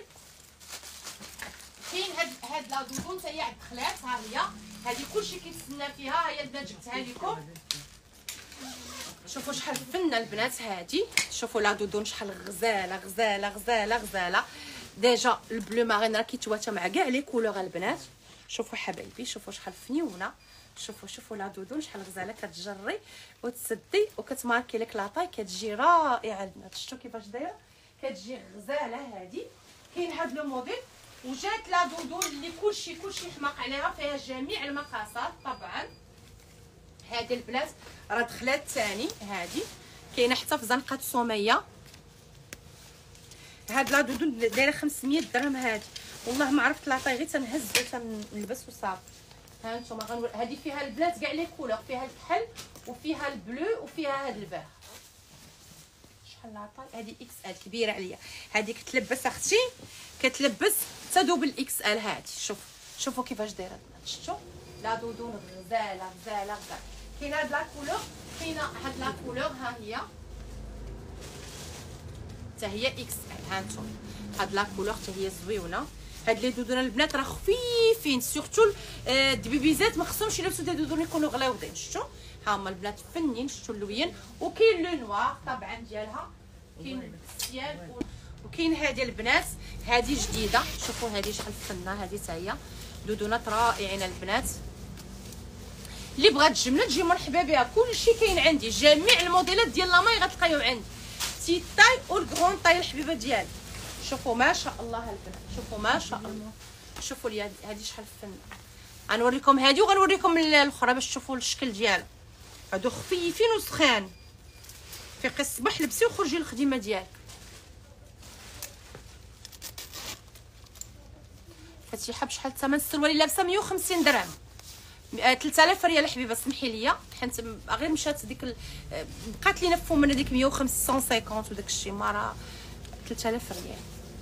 S1: كاين هاد هاد لا دودون حتى هي عند خلات. ها هي هذه كلشي كيتسنى فيها. هي البنات جبتها لكم. شوفوا شحال فنه البنات هادي. شوفوا لا دودون شحال غزاله غزاله غزاله غزاله. ديجا البلو مارين راه كيتواتى مع كاع لي كولور البنات. شوفوا حبايبي شوفوا شحال فنيونه. شوفوا شوفوا لا دودون شحال غزاله. كتجري وتسدي وكتماركي لك لاطاي كتجي رائعه البنات. شفتوا كيفاش دايره كتجي غزاله هادي. كاين هاد لو موديل وجات لا دودون اللي كلشي كلشي حماق عليها. فيها جميع المقاسات طبعا. هذه البنات راه دخلات ثاني. هذه كاينه حتى في زنقه سميه. هاد لا دودون دايره خمسمية درهم. هذه والله ما عرفت لاطاي غير تنهز وتنلبس وصافي. ها انتم غنور. هذه فيها البنات كاع لي كولور. فيها الكحل وفيها البلو وفيها هاد الفار. شحال لاطاي. هذه اكس ال كبيره عليا. هذه كتلبس اختي كتلبس حتى دوبل اكس ال. هذه شوف شوفوا كيفاش دايره البنات. شفتوا لا دودون غزاله غزاله غزاله. كاين هاد لا كولور. كاينه هاد لا كولور. ها هي حتى هي اكس ال. ها انتم هاد لا كولور حتى هي زويونه. هاد لي دودون البنات راه خفيفين. سورتو الدبيبيزات ما خصهمش يلبسوا دي دودون يكونوا غلاوضين. شفتوا ها هما البنات فنين. شفتوا اللوين. وكاين لو نوار طبعا ديالها. كاين السيال وكاين هذه البنات. هذه جديده. شوفوا هذه شحال فنه. هذه حتى هي دودونات رائعين البنات. اللي بغات الجمله تجي مرحبا بها. كلشي كاين عندي. جميع الموديلات ديال لاماي غتلقايهم عندي. تي تاي والكرون تاي الحبيبه ديالي. شوفوا ما شاء الله البنات. شوفوا ما شاء الله. شوفوا لي هذه شحال فنه. غنوريكم هذه وغنوريكم الاخرى باش تشوفوا الشكل ديالها. هادو خفيفين وسخان. فيقي الصباح لبسي وخرجي للخدمه ديالك. فتيحه بشحال الثمن السروال اللي لابسه مية وخمسين درهم. ثلاثة آلاف ريال الحبيبه سمحي لي حيت غير مشات ديك ال... بقات لينا فهم من هذيك مية وخمسين وداك الشيء ما راه ثلاثة آلاف ريال.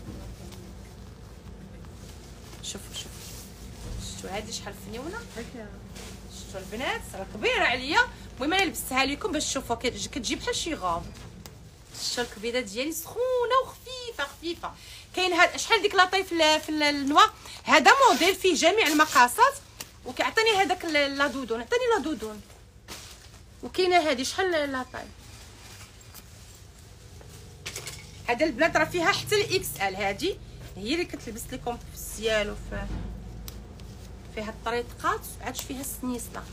S1: شوفوا شوفوا شفتوا هذه شحال فنيونه. شفتوا البنات راه كبيره عليا. المهم انا لبستها لكم باش تشوفوا كتجي بحال شي غام. شفتوا الكبيده ديالي سخونه وخفيفه خفيفه. كاين هاد شحال ديك لاطاي في في النوا. هذا موديل فيه جميع المقاسات وكيعطيني هذاك لا دودون. عطيني لا دودون. وكاينه هذه شحال لاطاي. هذا البنات راه فيها حتى الاكس ال. هذه هي اللي كتلبس لكم في السيال وفي فيها الطريقات عادش فيها السنيسله.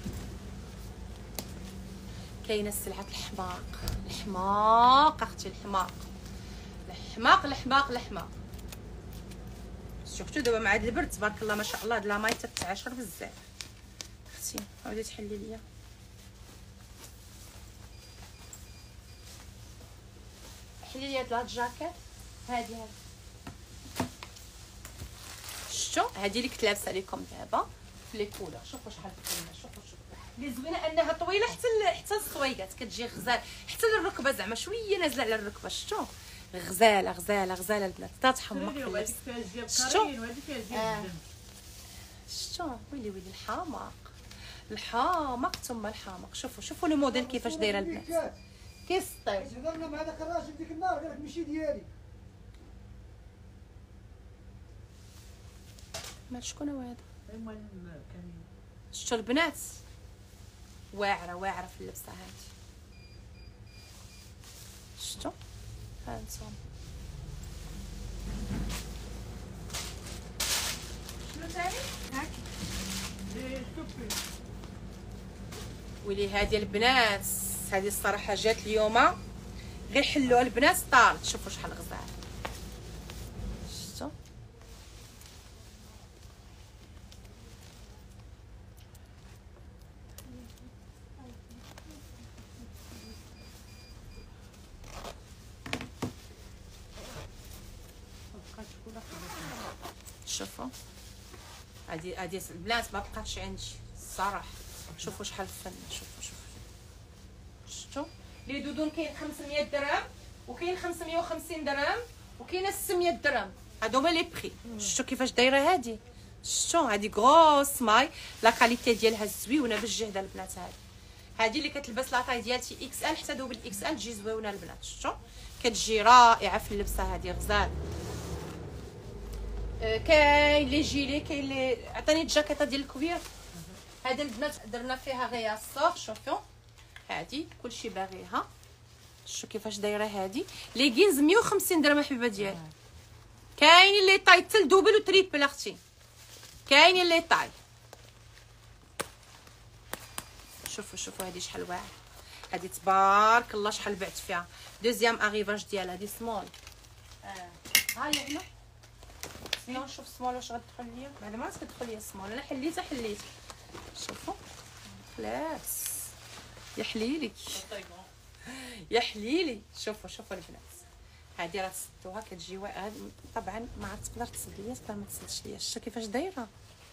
S1: كاينه السلعه الحماق الحماق اختي الحماق الحماق الحماق الحماق. شفتوا دابا مع هذا البرد تبارك الله ما شاء الله هاد لا ماي تتعاشر بزاف. اختي عاودي تحلي ليا حلي لي هاد الجاكيت هادي هادي. شفتوا هادي اللي كنت لابسه لكم دابا في لي كولور. شوفوا شحال زوينه. شوفوا شوفوا اللي زوينه انها طويله حتى حتى الصويقات كتجي غزال حتى للركبه زعما شويه نازله على الركبه. شفتوا غزاله غزاله غزاله البنات تتحمق في اللبس. شفتوا شفتوا ويلي ويلي الحماق الحماق ثم الحماق. شوفوا شوفوا لو موديل كيفاش دايره البنات كيسطيو.
S4: هضرنا مع داك الراجل ديك النهار قال لك ماشي ديالي.
S1: مال شكون هو هذا؟ شفتوا البنات واعره واعره في اللبسه هادي. شفتوا ها انتم
S3: شنو ثاني هاكي
S1: ويلي هادي البنات هادي الصراحه جات اليوم غير حلوها البنات طارت. شوفوا شحال غزال. شفتوا شوفوا هادي هادي البنات ما بقاتش عندي الصراحه. شوفوا شحال الفن. شوفوا شوفوا شفتوا لي دودون كاين خمسمية درهم وكاين خمسمية وخمسين درهم وكاين ستمية درهم. هادو هما لي بري. شفتوا كيفاش دايره هادي. شفتوا هادي غروس ماي لا كاليتي ديالها زويونه بالجهد البنات. هادي هادي اللي كتلبس لاطاي ديالتي اكس ال حتى دوبل اكس ال تجي زويونه البنات. شفتوا كتجي رائعه في اللبسه هادي غزال. أه كاين لي جيلي كاين لي عطاني الجاكيطه ديال الكوير. هذا البنات درنا فيها غياصور. شوفوا هادي كلشي باغيها. شوفوا كيفاش دايره هادي ليغينز مية وخمسين درهم حبيبه ديالي. كاينين لي طاي حتى دوبل وتريبل اختي كاينين لي طاي. شوفوا شوفوا هادي شحال واعره. هادي تبارك الله شحال بعت فيها. دوزيام اغيفاج ديالها هادي سمول. اه ها هي هنا سمول. نشوف سمول واش غتدخل ليا. بعدا ما غتدخل ليا سمول انا حليتها حليت. شوفوا خلاص يا حليلي يا حليلي. شوفوا شوفوا البنات هادي راه تسدوها كتجي واعره. طبعا ما عاد تقدر تسد ليا تقدر ما تسدش ليا. شفتوا كيفاش دايره.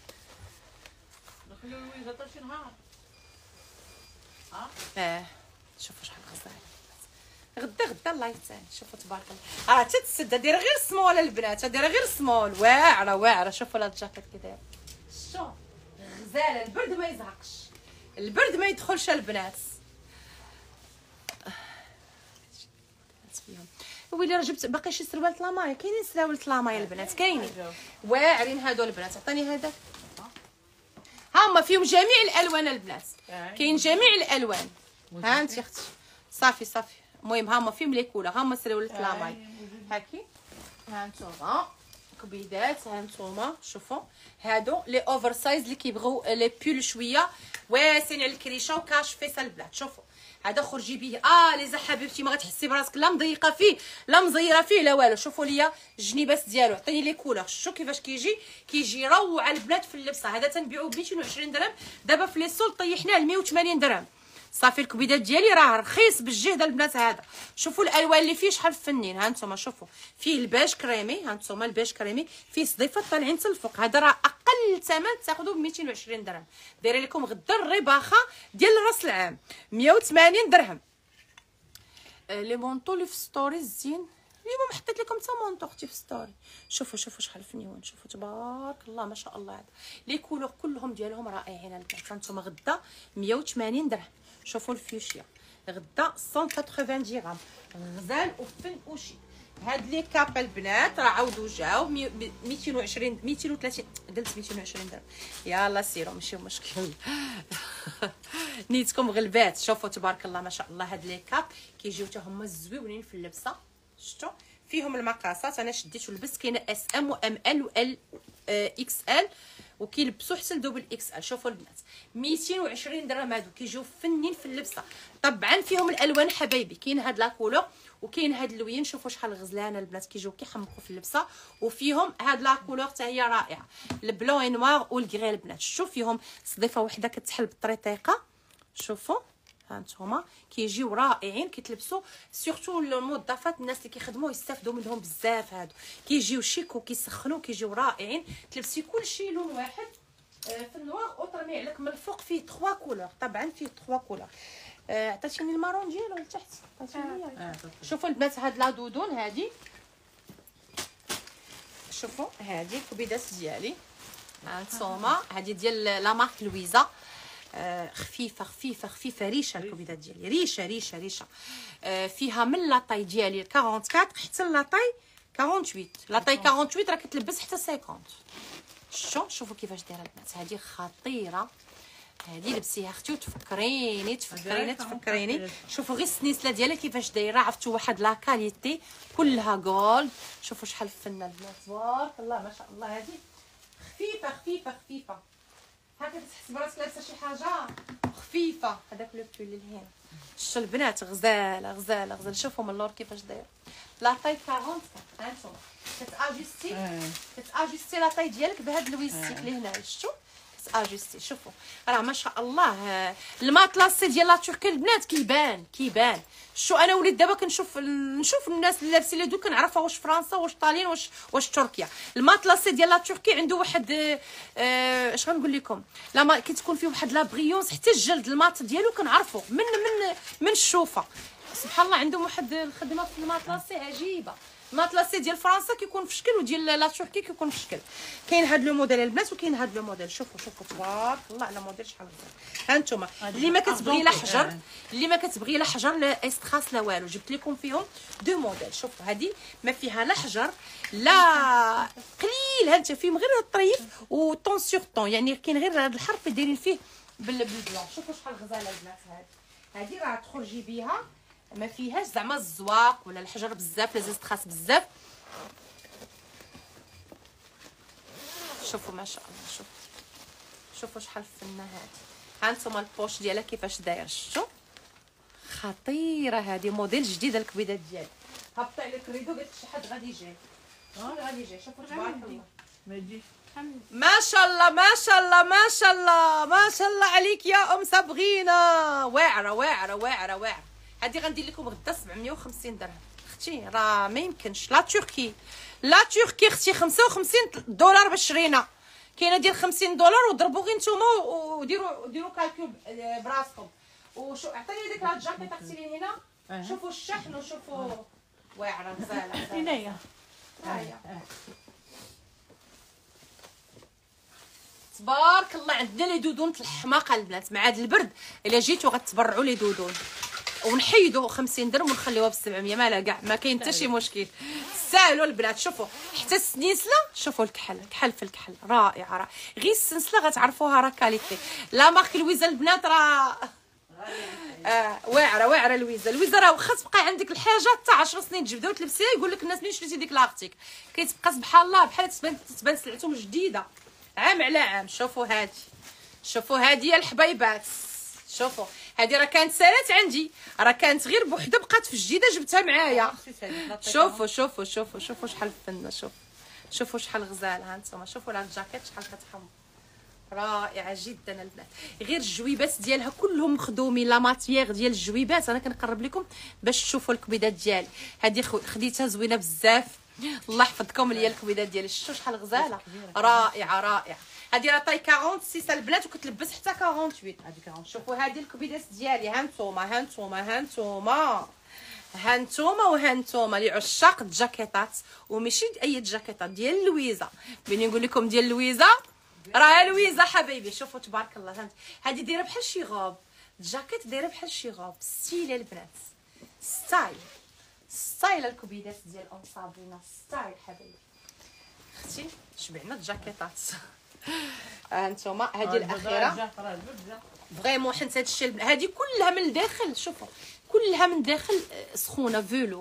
S2: نخليو لويزا حتى شي نهار.
S1: اه شوفوا شحال غزال غدا غدا الله يتعين. شوفوا تبارك الله راه تتسد. دايره غير سمول البنات دايره غير سمول واعره واعره. شوفوا هاد الجاكيت كي داير. شفتوا غزاله البرد ما يزهقش البرد ما يدخلش البنات. ويلي راه جبت باقي شي سروال لاماي. كاينين سراول لاماي البنات كاينين واعرين هادو البنات. عطيني هذاك ها هما فيهم جميع الالوان البنات. كاين جميع الالوان. ها انت اختي صافي صافي. المهم ها هما فيهم لي كولور. ها هما سراول لاماي هاكي. ها نتوما كبيدات. ها نتوما شوفوا هادو لي اوفر سايز اللي كيبغيو لي بول شويه واسعين على الكريشه وكاش فيس البنات. شوفوا هذا خرجي به اه لي حبيبتي ما غتحسي براسك لا مضيقه فيه لا مزيره فيه لا والو. شوفوا ليا الجنيبات ديالو عطيني لي كولور. شوفوا كيفاش كيجي كيجي روعه البنات في اللبسه. هذا تنبيعوه ب ميتين وعشرين درهم دابا في لي سول طيحناه ل مية وثمانين درهم. صافي الكبيدات ديالي راه رخيص بالجهد البنات. هذا شوفوا الالوان اللي فيه شحال فنين. ها انتم شوفوا فيه الباج كريمي. ها انتم الباج كريمي فيه صديفات طالعين حتى الفوق. هذا راه اقل ثمن تاخذوه ب ميتين وعشرين درهم. دايره لكم غدا الرباخه ديال راس العام مية وثمانين درهم. آه لي مونطو اللي في ستوري زين اليوم حطيت لكم حتى مونطو اختي في ستوري. شوفوا شوفوا شحال فنيون. شوفوا تبارك الله ما شاء الله. هذا لي كولور كلهم ديالهم رائعين البنات. هانتوما غدا مية وثمانين درهم. شوفوا الفيوشيا غدا مية وثمانين درهم غزال وفن وشي. هاد لي كاب البنات راه عاودوا جاو ميتين وعشرين ميتين وثلاثين قلت ميتين وعشرين درهم. يلا سيروا ماشي مشكل نيتكم غلبات. شوفوا تبارك الله ما شاء الله. هاد لي كاب كيجيو حتى هما زويونين في اللبسه. شفتوا فيهم المقاسات انا شديت ولبست. كاينه اس ام و ام ال و ال اكس ال وكيلبسوا حتى لدوبل اكس ال. شوفوا البنات ميتين وعشرين درهم هادو كيجيو فنين في اللبسه. طبعا فيهم الالوان حبايبي، كاين هاد لا كولور وكاين هاد اللوين. شوفوا شحال غزلانه البنات كيجيو كيحمقوا في اللبسه. وفيهم هاد لا كولور حتى هي رائعه، البلون اي نوار والكغي البنات. شوف فيهم صديفه وحده كتحل بالطريطيقه. شوفوا ها نتوما كيجيو رائعين كيتلبسوا سورتو الموظفات الناس اللي كيخدموا يستافدوا منهم بزاف. هادو كيجيو شيك وكيسخنوا كيجيو رائعين. تلبسي كلشي لون واحد في النوار وترمي عليك من الفوق فيه ثلاثة كولور. طبعا فيه ثلاثة كولور. عطاتيني المارون ديالو لتحت عطاتيني. شوفوا البنات هاد لا دودون هادي، شوفوا هادي الكبيدات ديالي هانتوما. هادي ديال لا مارك لويزا. آه خفيفه خفيفه خفيفه ريشه الكبيدات ديالي ريشه ريشه ريشه. آه فيها من لاطاي ديالي أربعة وأربعين حتى لاطاي ثمانية وأربعين. لاطاي ثمانية وأربعين راه كتلبس حتى خمسين. شتو شوفوا كيفاش دايره البنات. هذه خطيره، هذه لبسيها اختي وتفكريني تفكريني تفكريني. شوفوا غير السنيسله ديالها كيفاش دايره، عرفتوا واحد لا كاليتي كلها جولد. شوفوا شحال فنه البنات تبارك الله ما شاء الله. هذه خفيفه خفيفه خفيفه هكا تحس براسك لابسه شي حاجه خفيفه. هذاك لو بول الهين شتو البنات غزاله غزاله غزاله. شوفوا من اللور كيفاش داير لا طاي أربعين. هانتوما كتاجستي كتاجستي لا طاي ديالك بهاد الويستيك اللي هنا. شتو كتاجستي. شوفوا راه ما شاء الله الماطلاسي ديال لا تركي البنات كيبان كيبان. شو انا وليت دابا كنشوف نشوف الناس اللي لابسين لي دو كنعرفها واش فرنسا واش طاليان واش واش تركيا. الماطلاسي ديال لا تركي عنده واحد آه اش غنقول لكم لا كتكون فيه واحد لا بريونس حتى الجلد الماط ديالو كنعرفو من من من الشوفه. سبحان الله عندهم واحد الخدمه في الماطلاسي عجيبه. الماطلاسي ديال فرنسا كيكون في شكل وديال لا تركي كيكون في شكل. كاين هاد لو موديل البنات وكاين هاد لو موديل. شوفوا شوفوا تبارك الله على موديل شحال غزال. ها انتم اللي ما كتبغي لا حجر اللي ما كتبغي لا حجر لا استخاص لا والو جبت لكم فيهم دو موديل. شوفوا هادي ما فيها لا حجر لا قليل. ها انت فيهم غير الطريف وطون سور طون، يعني كاين غير هاد الحرف اللي دايرين فيه بالبلون. شوفوا شحال غزاله البنات. هادي هادي راه تخرجي بها ما فيهاش زعما الزواق ولا الحجر بزاف لا زيستخاص بزاف. شوفوا ما شاء الله. شوفوا شوفوا شحال فنه هادي. ها انتم البوش ديالها كيفاش داير. شفتوا خطيره هادي موديل جديد الكبيدات ديالي. هبطي عليك الريدو قلت شي حد غادي يجي شكون غادي يجي. شوفوا تبارك الله
S2: ما يجيش
S1: ما شاء الله ما شاء الله ما شاء الله ما شاء الله عليك يا ام صابغينه. واعره واعره واعره واعره. هادي غندير لكم غدا سبعمية وخمسين درهم اختي. راه ما يمكنش لا تركي لا تركي اختي خمسة وخمسين دولار باش شرينا. كاينه ديال خمسين دولار وضربوا غير نتوما وديروا ديروا كالكول براسكم. وشو عطيني ديك لا الجاكيت اختي لي هنا. شوفوا الشحن وشوفوا واعره غزاله
S2: هنايا.
S1: تبارك الله. عندنا لي دودون الحماقه البنات مع هذا البرد. الا جيتو غتبرعوا لي دودون ونحيدوا خمسين درهم ونخليوها ب سبعمية. مالا كاع ما كاين حتى شي مشكل. ساهلوا البنات. شوفوا حتى السنيسله شوفوا الكحل كحل في الكحل رائعه. راه غير السنسله غتعرفوها راه كاليتي. لا مارك لويزا البنات راه آه واعره واعره. لويزا لويزا راه واخا تبقى عندك الحاجه حتى عشر سنين تجبدها وتلبسيها يقول لك الناس منين شريتي ديك لاختك كيتبقى سبحان الله بحال تبان تبان سلعتهم جديده عام على عام. شوفوا هادي شوفوا هادي الحبايبات. شوفوا هادي راه كانت سالات عندي راه كانت غير بوحده بقات في الجديده جبتها معايا. شوفوا شوفوا شوفوا شوفوا شحال فنه. شوف شوفوا شحال غزال. ها انتم شوفوا لا الجاكيت شحال كتحمر رائعه جدا البنات. غير الجويبات ديالها كلهم مخدومين لا ماتيير ديال الجويبات. انا كنقرب لكم باش تشوفوا الكبيدات ديالي. هذه خديتها زوينه بزاف الله يحفظكم ليا الكبيدات ديالي. شفتوا شحال غزاله رائعه رائعه. هذه راه طاي أربعين ستة البنات وكتلبس حتى ثمانية وأربعين. شوفوا هذه الكبيدات ديالي. ها نتوما ها نتوما ها نتوما ها نتوما وها نتوما لعشاق الجاكيطات وماشي اي جاكيطات ديال لويزا. بيني نقول لكم ديال لويزا راه لويزا حبايبي. شوفوا تبارك الله. فهمت هذه دايره بحال شي غوب الجاكيت دايره بحال شي غوب ستيل البنات. ستايل ستايل الكبيدات ديال ام صابرينا ستايل حبايبي. اختي شبعنا الجاكيطات. ها انتم هذه الاخيره فريمون حيت هذا الشيء هذه كلها من الداخل. شوفوا كلها من الداخل سخونه فيلور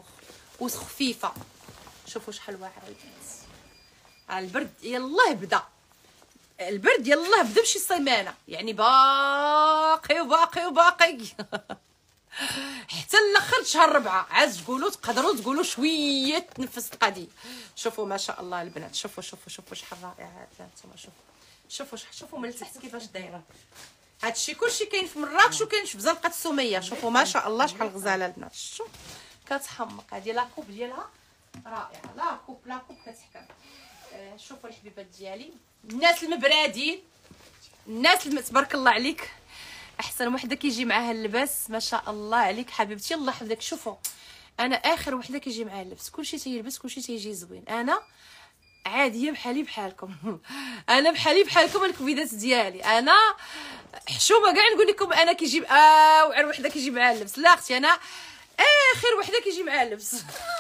S1: وخفيفه. شوفوا شحال واعره البنات. البرد يلاه بدا. البرد يلاه بدا بشي سيمانه، يعني باقي وباقي وباقي حتى لاخر شهر ربعة عاد تقولوا تقدروا تقولوا شويه تنفس القضيه. شوفوا ما شاء الله البنات، شوفوا شوفوا شوفوا شحال رائعه هانتوما. شوفوا شوفوا شوفوا من التحت كيفاش دايره. هادشي كلشي كاين في مراكش وكاين في بزنقه السميه. شوفوا ما شاء الله شحال غزاله البنات. شوف كتحمق، هذه لاكوب ديالها رائعه، لاكوب لاكوب كتحكم. آه شوفوا الحبيبات ديالي، الناس المبرادين، الناس الم... تبارك الله عليك، احسن وحده كيجي معاها اللباس ما شاء الله عليك حبيبتي، الله يحفظك. شوفوا انا اخر وحده كيجي معاها اللبس، كلشي تيلبس كلشي تيجي زوين، انا عاديه بحالي بحالكم انا بحالي بحالكم الكبيدات ديالي، انا حشومه كاع نقول لكم انا كيجيب اوعر وحده كيجي معاها اللبس، لا اختي انا اخر وحده كيجي معاها اللبس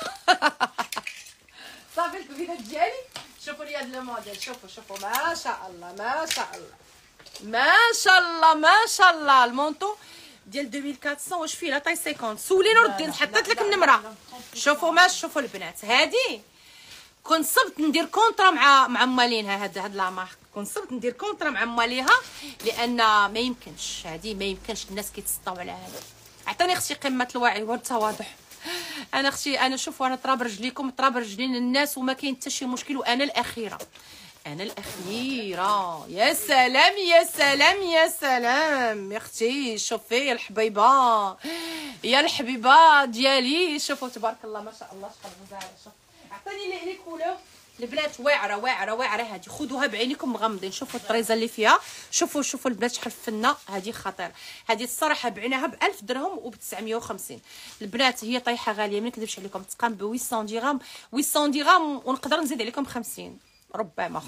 S1: صافي الكبيدات ديالي. شوفوا لي هاد الموديل، شوفوا شوفوا ما شاء الله ما شاء الله ما شاء الله ما شاء الله. المونطو ديال ألفين وأربعمية واش فيه لا طاي خمسين، سوليني ردي حطيت لك النمره. شوفوا ما شوفوا البنات، هادي كنت صبت ندير كونطرا مع مع مالينها، هاد هاد لا مارك كنت صبت ندير كونطرا مع ماليها، لان ما يمكنش هادي ما يمكنش الناس كيتسطاو على هذا. عطيني اختي قمه الوعي والتواضع. انا اختي انا شوفوا انا تراب رجليكم تراب رجلين الناس وما كاين حتى شي مشكل، وانا الاخيره انا الاخيره. يا سلام يا سلام يا سلام يا اختي، شوفي الحبيبه يا الحبيبه ديالي، شوفوا تبارك الله ما شاء الله شحال غزاله. شوف عطيني لي لي كولور البنات، واعره واعره واعره هذه، خذوها بعينيكم مغمضين. شوفوا الطريزه اللي فيها، شوفوا شوفوا البنات شحال فنه، هذه خطيره. هذه الصراحه بعناها ب ألف درهم وب تسعمية وخمسين البنات، هي طايحه غاليه ما نكذبش عليكم، تقام ب ثمانمية درهم ثمانمية درهم ونقدر نزيد عليكم خمسين ربما.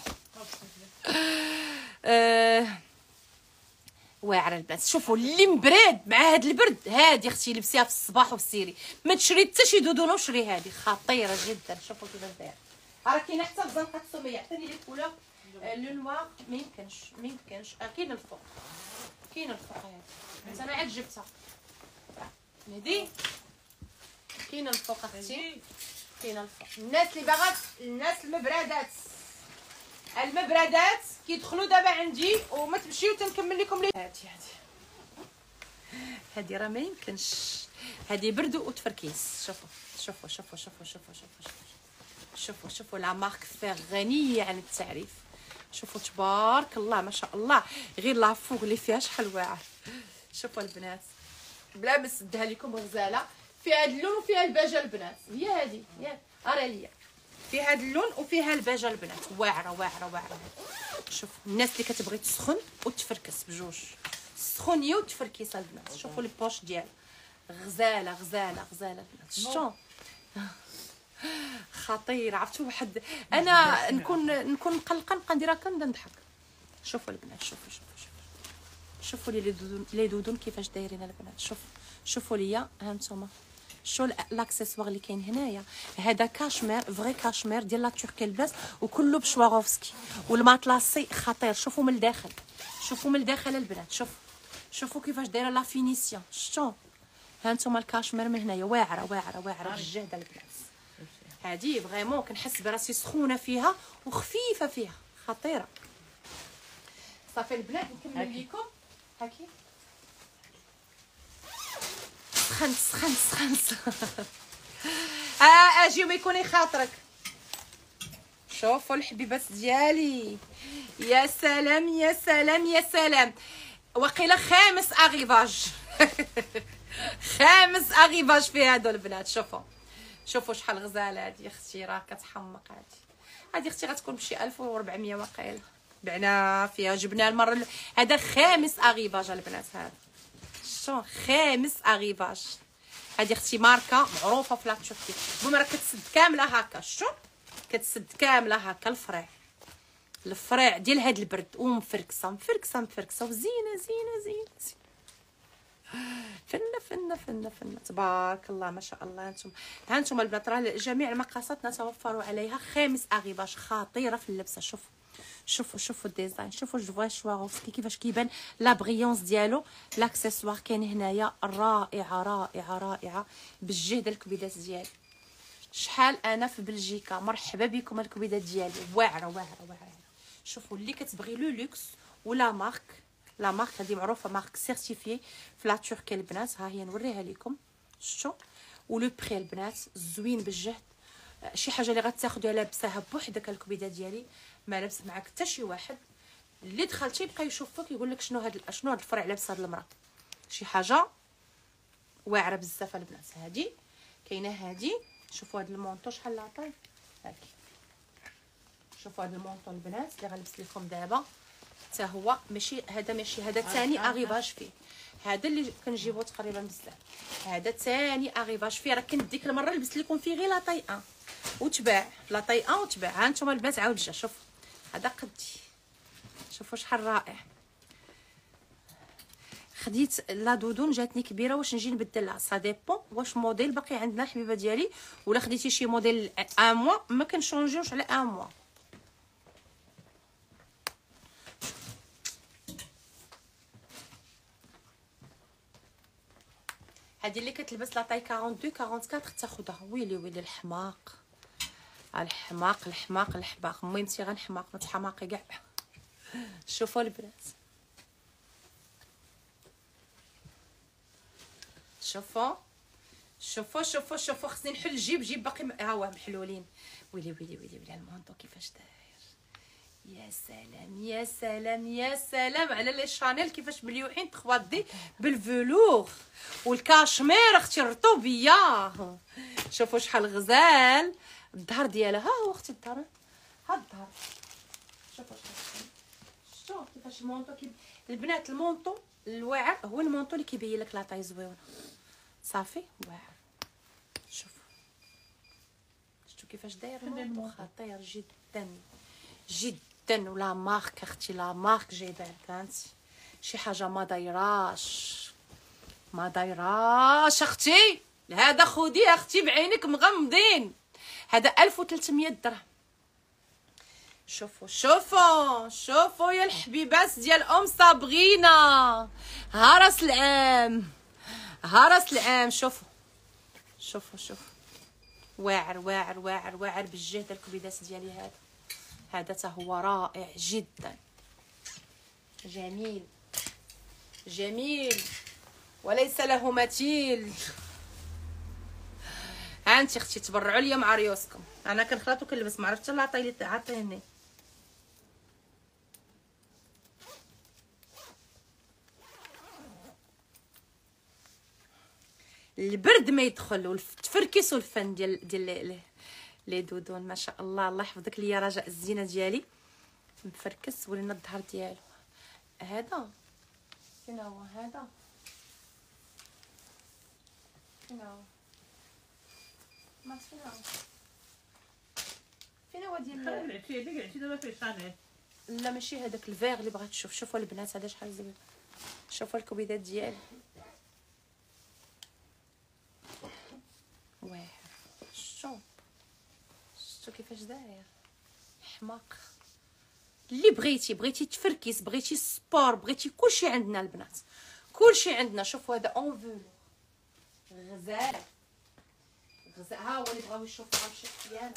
S1: أه واعره البنات. شوفوا اللي مبرد مع هاد البرد، هادي اختي لبسيها في الصباح وفي ما تشري حتى شي دودونه وشري هادي خطيره جدا. شوفوا كيفاش دايره، راه كاينه حتى في زنقه السميه. عطيني لي كولور لو نوار ما يمكنش ما يمكنش. آه كاين الفوق كاين الفوق هادي انا عاد جبتها هادي كاين الفوق اختي كاين الفوق. الناس اللي باغات الناس المبردات المبردات كيدخلوا دابا عندي وما تمشيو تنكمل لكم لي هادي هادي هادي راه ما يمكنش، هادي برد وتفركيس. شوفوا شوفوا شوفوا شوفوا شوفوا شوفوا شوفوا شوفوا لا مارك فيغ غنيه عن التعريف. شوفوا تبارك الله ما شاء الله، غير لا فوق اللي فيها شحال واعر. شوفوا البنات بلا ما نسدها لكم غزاله، فيها هاد اللون وفيها الباجه البنات، هي هادي هي ارا ليا فيها هاد اللون وفيها الباجه البنات، واعره واعره واعره. شوفوا الناس اللي كتبغي تسخن وتفركس بجوج، سخونيه وتفركيس البنات. شوفوا لي بوش ديال غزاله غزاله غزاله البنات. شتو خطير. عرفتوا واحد انا نكون نكون مقلقه نبقى نديرها كنبدا نضحك. شوفوا البنات شوفوا شوفوا شوفوا شوفوا لي دودون لي دودون كيفاش دايرين البنات. شوفوا شوفوا ليا ها نتوما شو لاكسيسوار اللي كاين هنايا، هذا كاشمير فري كاشمير ديال لا تركي لباس وكله بشواروفسكي والماطلاسي خطير. شوفوا من الداخل شوفوا من الداخل البنات، شوفوا شوفوا كيفاش دايره لا فينيسيون. شتو ها نتوما الكاشمير من هنايا واعره واعره واعره بالجهد البنات. هذه فريمون كنحس براسي سخونه فيها وخفيفه فيها خطيره. صافي البنات نكمل لكم هاكي سخنت سخنت سخنت اه اجي وما يكون خاطرك. شوفوا الحبيبات ديالي يا سلام يا سلام يا سلام، وقيله خامس اغيفاج خامس اغيفاج في هادو البنات. شوفوا شوفوا شحال غزاله هادي اختي، راه كتحمق هادي هادي اختي غتكون بشي ألف وأربعمية وقيله بعنا فيها جبنا المره ال... هذا خامس اغيفاج البنات. هذا شو خامس اغيفاج، هذه اختي ماركه معروفه في لا تركي. بما راه كتسد كامله هكا، شو كتسد كامله هكا الفريع الفريع ديال هاد البرد ومفركسه مفركسه مفركسه وزينه زينه زينه زينه فنه فنه فنه فنه تبارك الله ما شاء الله. هانتوما هانتوما البنات راه جميع المقاسات نتوفر عليها خامس اغيباش خطيره في اللبسه. شوفوا شوفوا شوفوا الديزاين، شوفوا جو شواروفسكي كيفاش كيبان لا بريونس ديالو. لاكسيسوار كاين هنايا رائعه رائعه رائعه بالجهد الكبيدات ديالي. شحال انا في بلجيكا، مرحبا بكم الكبيدات ديالي واعره واعره واعره. شوفوا اللي كتبغي لو لوكس ولا مارك، لا مارك هذه معروفه مارك سيرتيفي في لا تركيا البنات. ها هي نوريها لكم، شفتوا؟ ولو بري البنات زوين بالجهد، شي حاجه اللي غتاخذوها لابساها بوحدك الكبيده ديالي، ما لابس معاك حتى شي واحد. اللي دخلتي يبقى يشوفك يقول لك شنو هاد شنو هاد الفرع لابسه هاد المراه، شي حاجه واعره بزاف البنات. هادي كاينه هادي، شوفوا هاد المونطو شحال لاطاي هاكي، شوفوا هاد المونطو البنات اللي غنلبس لكم دابا حتى هو ماشي هذا ماشي هذا ثاني اغيباج فيه، هذا اللي كنجيبو تقريبا بزاف، هذا ثاني اغيباج فيه. راه كنت ديك المره لبست لكم فيه غير لاطاي ان وتباع، لاطاي ان وتباع. ها نتوما البنات عاود جا، شوف هذا قدي، شوفوا شحال رائع. خديت لا دودون جاتني كبيره، واش نجي نبدلها سا ديبون واش موديل باقي عندنا الحبيبه ديالي، ولا خديتي شي موديل ان موا ما كنشونجيوش على ان موا. هذه اللي كتلبس لا طاي أربعة وأربعين أربعة وأربعين تاخذها. ويلي ويلي الحماق الحماق الحماق الحماق، المهم سي غنحماق ما تحماقي كاع. شوفوا البنات، شوفوا شوفوا شوفوا شوفوا خصني نحل الجيب، جيب باقي م... ها هو محلولين. ويلي ويلي ويلي ويلي المونطو كيفاش داير، يا سلام يا سلام يا سلام على لي شانيل كيفاش مليوحين تخوادي بالفلوغ والكاشمير اختي الرطوبيه. شوفوا شحال غزال الظهر ديالها، ها هو اختي الظهر، ها الظهر شوفوا شحال، شفتوا كيفاش المونطو كي... البنات المونطو الواعر هو المونطو اللي كيبين لك لاطاي زويونه صافي واعر. شوفوا شفتوا كيفاش داير المونطو، خطير جدا جدا. ولا مارك اختي، لا مارك جايبه لك انت شي حاجه ما دايراش ما دايراش اختي. هذا خديه اختي بعينك مغمضين، هذا ألف وثلاثمية درهم. شوفوا شوفوا شوفوا يا الحبيبات ديال ام صابغينا، ها راس العام ها راس العام. شوفوا شوفوا شوفوا واعر واعر واعر واعر بالجهد الكبيدات ديالي. هذا هذا تا هو رائع جدا، جميل جميل وليس له مثيل. ها انت اختي تبرعوا ليا مع ريوسكم، انا كنخلط وكنلبس، ما عرفتش لا عطيني عطيني. البرد ما يدخل والتفركيس والفن ديال ديال لي دودون. ما شاء الله الله يحفظك ليا رجاء الزينه ديالي مفركس ولينا الظهر ديالو. هذا فين هو، هذا فين هو، ما فين هو فين هو ديال
S2: العتيه ديك العتيه دابا فيه شانيل.
S1: لا ماشي هذاك الفيغ اللي بغات تشوف. شوفوا البنات هذا شحال زوين، شوفوا الكبيدات ديالي واه شوف شفتوا كيفاش داير حماق. اللي بغيتي بغيتي تفركيس، بغيتي سبور، بغيتي كلشي عندنا البنات، كلشي عندنا. شوفوا هذا اون فولو غزال غزال. ها هو اللي بغاو يشوفوا غنمشي حيان،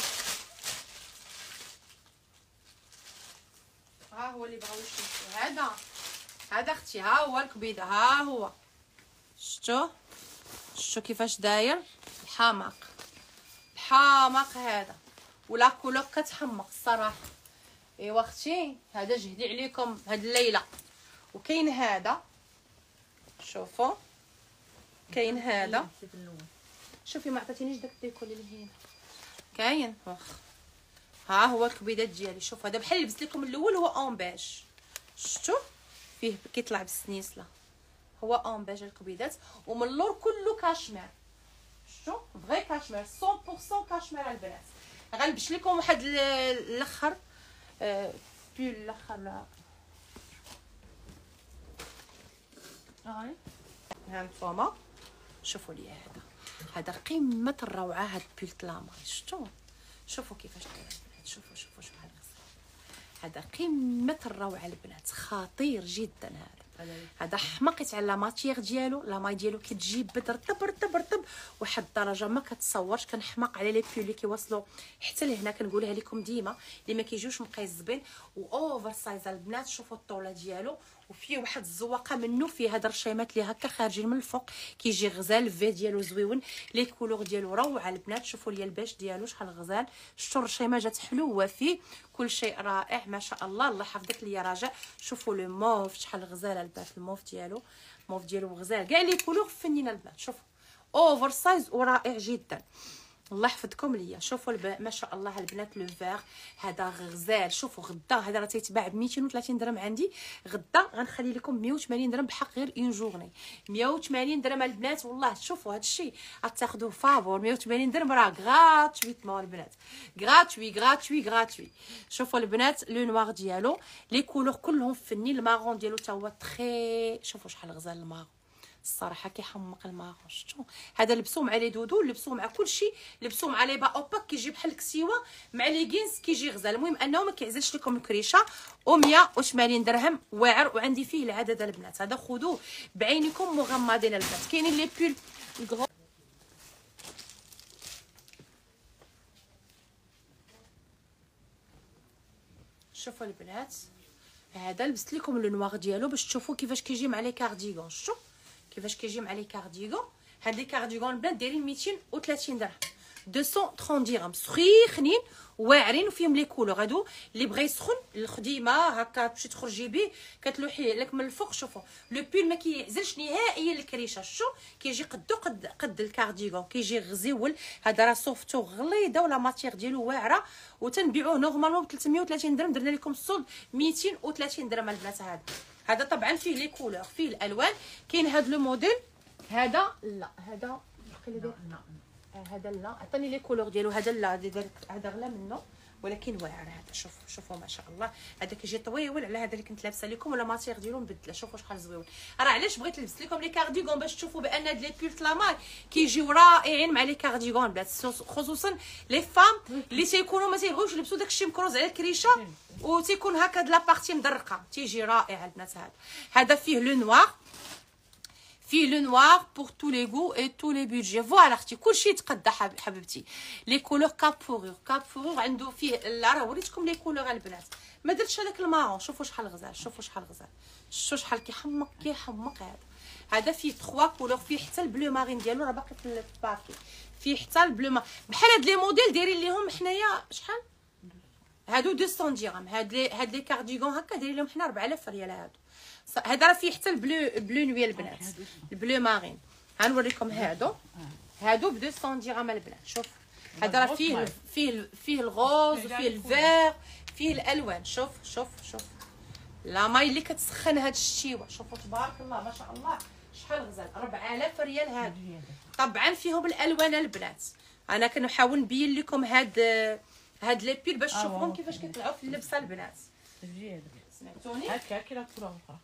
S1: ها هو اللي بغاو يشوفوا. هذا هذا اختي، ها هو الكبيده، ها هو شفتوا شفتوا كيفاش داير الحماق الحماق هذا، ولا كولوك كتحمق الصراحه. ايوا اختي هذا جهدي عليكم هاد الليله. وكاين هذا شوفوا، كاين هذا شوفي ما عطيتينيش داك الديكول اللي هنا كاين واخ. ها هو الكبيدات ديالي. شوف هذا بحال لبست لكم الاول هو اون بيج، شفتوا فيه كيطلع بالسنيسله، هو اون بيج الكبيدات، ومن اللور كله كاشمير. شفتوا فغي كاشمير مية بالمية كاشمير البنات. غنبش لكم واحد الاخر آه بول الاخر لا هاي ها نتوما شوفوا لي هذا هذا قمه الروعه. هاد بول لاماي شفتوا شوفوا كيفاش داير البنات، شوفوا شوفوا شحال غزال. هذا قمه الروعه البنات، خطير جدا. هذا هذا حماقيت على لا ماتيير ديالو، لا ماي ديالو كتجي بدرطب رطب رطب واحد الدرجه ما كتصورش. كنحماق على لي بيول اللي كيوصلوا حتى لهنا، كنقولها لكم ديما اللي ما كيجيوش مقيزبين واوفر سايز البنات. شوفوا الطوله ديالو وفيه واحد الزواقه منه، فيه هاد الرشيمات اللي هكا خارجين من الفوق، كيجي غزال. الفي ديالو زويون، لي كولور ديالو روعه البنات. شوفوا لي الباش ديالو شحال غزال، شتو الرشيمه جات حلوه فيه، كل شيء رائع ما شاء الله. الله يحفظك ليا رجاء. شوفوا لو موف شحال غزال البنات، الموف ديالو الموف ديالو غزال، كاع لي كولور فنينه البنات. شوفوا اوفر سايز ورائع جدا، الله يحفظكم ليا. شوفوا الب... ما شاء الله البنات لو فيغ هذا غزال. شوفوا غدا هذا راه تيتباع ب ميتين وثلاثين درهم عندي، غدا غنخلي لكم مية وثمانين درهم بحق غير اون جورني. مية وثمانين درهم البنات والله. شوفوا هذا الشيء غتاخذوه فابور، مية وثمانين درهم راه غراتويتمون البنات، غراتوي غراتوي غراتوي. شوفوا البنات لو نوار ديالو، لي كولور كلهم فنين. المارون ديالو تا هو تري، شوفوا شحال غزال المارون الصراحه كيحمق المارون. شفتوا هذا لبسوه مع لي دودو، لبسوه مع كلشي، لبسوه مع لي با اوباك كيجي بحال الكسيوه مع لي جينز كيجي غزال. المهم انه ما كيعزلش لكم الكريشه. ومية وثمانين درهم واعر، وعندي فيه العدد البنات. هذا خذوه بعينكم مغمضين البنات. كاينين لي بول الكغو. شوفوا البنات هذا لبست لكم لو نوار ديالو باش تشوفوا كيفاش كيجي مع لي كارديغون. شفتوا كيفاش كيجي مع لي كارديغون. هاد لي كارديغون البنات دايرين ميتين وثلاثين درهم، مئتين وثلاثين درهم، سخيخنين واعرين وفيهم لي كولور. هادو اللي بغى يسخن الخديمه هكا تمشي تخرجي به كتلوحي لك من الفوق. شوفوا لو بول ما كيعزلش نهائيا الكريشه. شو كيجي قدو قد قد الكارديغون، كيجي غزيول. هذا راه صوفتو غليظه ولا ماتيغ ديالو واعره، وتنبيعوه نورمالمون ب ثلاثمية وثلاثين درهم. درنا لكم الصولد ميتين وثلاثين درهم البنات. هذا هذا طبعا فيه لي كولور، فيه الالوان. كاين هذا لو موديل هذا لا، هذا هذا لا، عطيني لي كولور ديالو. هذا لا، هذا غلا منه ولكن واعر. هذا شوفوا شوفوا ما شاء الله. هذا كيجي طويول على هذا اللي كنت لابسه لكم، ولا ماتيغ ديالو مبدله. شوفوا شحال زويون. راه علاش بغيت نلبس لكم لي كارديغون باش تشوفوا بان هاد لي بول لاماي كيجيو رائعين مع لي كارديغون البنات، خصوصا لي فام اللي تيكونوا ما تيبغيوش يلبسوا داكشي مكروز على الكريشه وتيكون هكا د لابارتي مدرقه. تيجي رائع البنات. هذا هذا فيه لو نوار، فيه لو نوار بور تو لي غو اي تو لي بودجي. فوالا اختي كلشي يتقدى حبيبتي. لي كولور كاب فورور، كاب فورور عنده فيه. راه وريتكم لي كولور البنات، ما درتش هذاك المارون. شوفوا شحال غزال، شوفوا شحال غزال، شوفوا شحال كيحمق كيحمق. هذا هذا فيه ثلاثة كولور، فيه حتى البلو مارين ديالو راه باقي في الباكي، فيه حتى البلو ما... بحال هاد لي موديل دايرين ليهم حنايا شحال هادو مئتين درهم. هاد لي هاد لي كارديغون هكا دايرين لهم حنا أربعة آلاف ريال. هادو هذا راه فيه حتى البلو بلو نوي البنات، البلو مارين. غنوريكم هادو هادو ب مئتين درهم البنات. شوف هذا راه فيه فيه فيه الغوز وفيه الفير، فيه الالوان. شوف شوف شوف لا ماي اللي كتسخن هاد الشتيوه. شوفوا تبارك الله ما شاء الله شحال غزال، أربعة آلاف ريال. هادو طبعا فيهم الالوان البنات. انا كنحاول نبين لكم هاد هاد لي بيل باش تشوفوهم كيفاش كيطلعوا في اللبسه البنات. سمعتوني
S2: هكا كي لا كولور اخرى.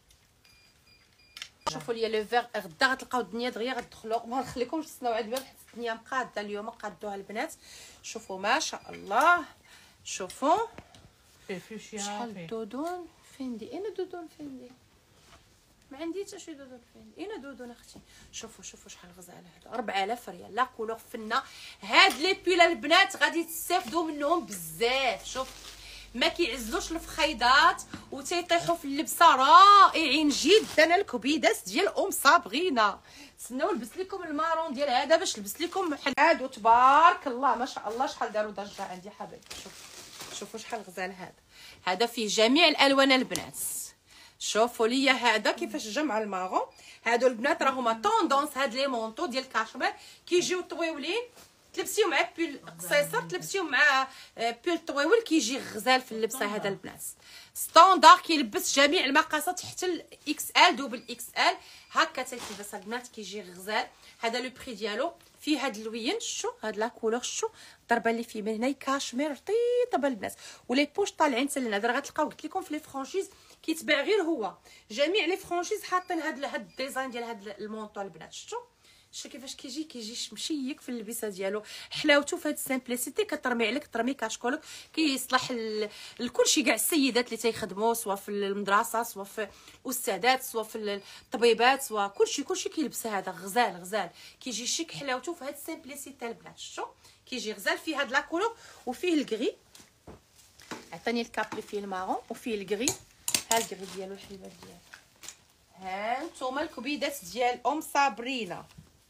S1: شوفوا لي لو فيغ غدا غتلقاو الدنيا دغيا غتدخلوا. ما نخليكمش تسناو عاد حيت الدنيا مقاده اليوم، قادوها البنات. شوفوا ما شاء الله. شوفوا
S2: فيه فيوشيا
S1: شحال دودون. فين دي اين دودون؟ فين دي؟ ما عندي حتى شي دودون. فين اين دودون اختي؟ شوفوا شوفوا شحال غزال هذا، أربعة آلاف ريال. لا كولور فنه. هاد لي بيل البنات غادي تستافدوا منهم بزاف. شوف ما كيعزلوش الفخيضات وتيطيحوا في اللبسه، رائعين جدا. الكبيداس ديال ام صابغينه. تسناو نلبس لكم المارون ديال هذا باش نلبس لكم هادو. تبارك الله ما شاء الله شحال داروا ضجه عندي حبايبي. شوف شوفوا شحال غزال هذا. هذا فيه جميع الالوان البنات. شوفوا ليا هذا كيفاش جمع المارون. هادو البنات راهما طوندونس. هاد لي مونطو ديال الكاشمير كيجيو طويولين، تلبسيو مع بول قصيصر، تلبسيو مع بول طويول كيجي غزال في اللبسه. هذا البنات ستاندار كيلبس جميع المقاسات حتى الاكس ال دوبل اكس ال هكا تيلبس البنات كيجي غزال. هذا لو بري ديالو فيه هاد اللوين. شو هاد لا كولور، شو الضربه اللي فيه من هنا كاشمير رطيطه البنات، ولي بوش طالعين حتى لهنا. غتلقاو قلت لكم في لي فرانشيز كيتباع غير هو. جميع لي فرانشيز حاطين هاد هاد الديزاين ديال هاد المونطو البنات. شفتوا شتي كيفاش كيجي كيجي مشيك في اللبسه ديالو. حلاوته في هاد السامبليسيتي كترمي عليك ترمي كاشكولك كيصلح لكلشي كاع السيدات اللي تيخدموا سواء في المدرسه سواء في الاستاذات سواء في الطبيبات سواء كلشي كلشي كيلبسها. هذا غزال غزال كيجي شيك. حلاوته في هاد السامبليسيتي البنات شفتوا كيجي غزال فيه هاد لاكولور وفيه الكغي. عطاني الكاب اللي فيه المارون وفيه الكغي. ها الكغي ديالو الحليبات ديالو. ها نتوما الكبيدات ديال ام صابرينا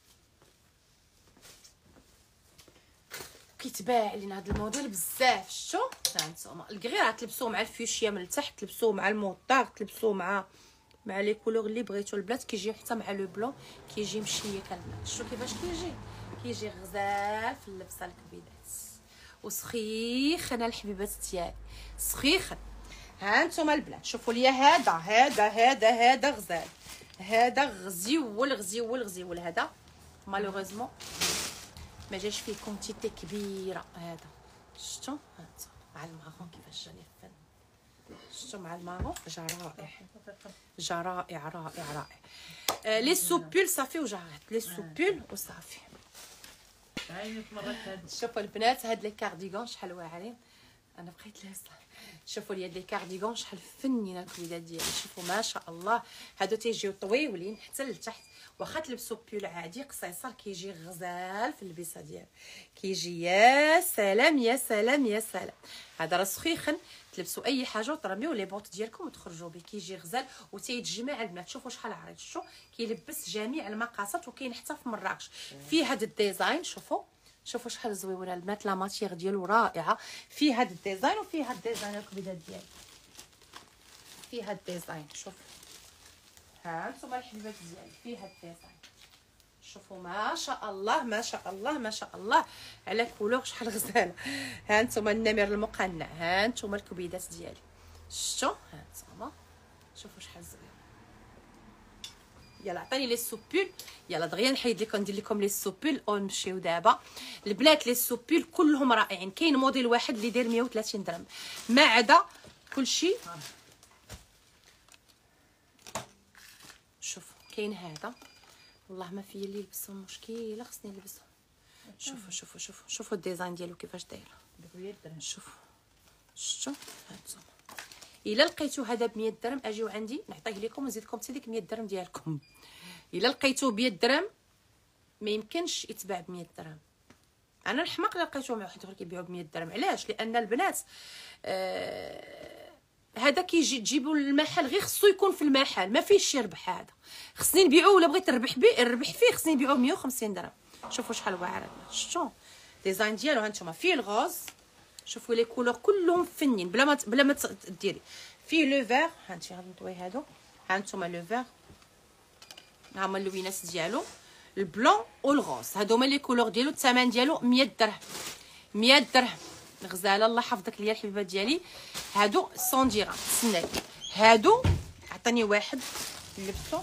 S1: كيتباع لينا هذا الموديل بزاف. شفتوا ها نتوما الكغي راه تلبسوه مع الفيوشيا من التحت تلبسوه مع الموطار تلبسوه مع مع لي كولور اللي بغيتو البنات. كيجي حتى مع لو بلون كيجي مشيك البنات. شفتوا كيفاش كيجي كيجي غزال في اللبسه الكبيدات وسخيخ. انا الحبيبات ديالي سخيخ. ها نتوما البنات شوفوا ليا هذا هذا هذا هذا غزال هذا غزيول غزيول غزيول. هذا مالوغوزمون ما جاش فيه كونتيتي كبيره. هذا شفتوا هانتوما مع المارون كيفاش جاني فن. شفتوا مع المارون جا رائع جا رائع رائع رائع. آه لي سوبول صافي وجارت لي سوبول وصافي. شوفوا البنات هاد لي كارديغون شحال واعرين. انا بقيت لابسه. شوفوا لي هاد لي كارديغون شحال فنينه الكويدات ديالي. شوفوا ما شاء الله هادو تيجيو طويولين حتى لتحت. واخا تلبسوا بيول عادي قصيصر كيجي غزال في اللبسه ديالو. كيجي يا سلام يا سلام يا سلام. هذا راه سخيخن تلبسوا اي حاجه وترميو لي بوط ديالكم وتخرجوا به. كيجي غزال وتيتجمع البنات. شوفوا شحال عريض. شوفوا كيلبس جميع المقاسات وكاين حتى في مراكش فيه هذا الديزاين. شوفوا شوفوا شحال زويونه البنات. لا ماتيغ ديالو رائعه. فيه هذا الديزاين وفيه هذا الديزاين الكبيدات ديالو فيه هذا الديزاين. شوفوا ها نتوما الحبيبات ديالي فيه هذا الديزاين. شوفوا ما شاء الله ما شاء الله ما شاء الله على كولور شحال غزاله. ها نتوما النمر المقنع. ها نتوما الكبيدات ديالي شفتوا. ها نتوما شوفوا شحال زوين. يلا عطاني لي سوبول. يلا دغيا نحيد لكم ندير لكم لي سوبول ونمشيو دابا البنات. لي سوبول كلهم رائعين. كاين موديل واحد اللي داير مية وثلاثين درهم ما عدا كلشي. شوفوا كاين هذا والله ما فيا اللي يلبسهم مشكله خصني نلبسهم. شوفوا شوفوا شوفوا شوفوا الديزاين ديالو كيفاش دايره. شوفوا شفتوا هانتوما. الا لقيتو هذا ب مية درهم اجيو عندي نعطيه لكم ونزيدكم حتى ديك مية درهم ديالكم. الا لقيتوه ب مية درهم ما يمكنش يتباع ب مية درهم. انا الحماق الا لقيتوه مع واحد اخر كيبيعوا ب مية درهم. علاش؟ لان البنات آه هذا كيجي تجيبوا المحل غير خصو يكون في المحل ما فيهش يربح. هذا خصني نبيعوه ولا بغيت نربح به نربح فيه خصني نبيعوه ب مية وخمسين درهم. شوفوا شحال واعر. شفتوا ديزاين ديالو هانتوما فيه الغوز. شوفوا لي كولور كلهم فنين بلا ما بلا ما ديري. فيه لو فير هانتي غادي نطوي هادو. هانتوما لو فير ها هما اللوينات ديالو البلون والغوز. هادو هما لي كولور ديالو. الثمن ديالو مية درهم مية درهم غزاله. الله يحفظك ليا الحبيبات ديالي. هادو مية درهم. تسناي هادو عطاني واحد لبسو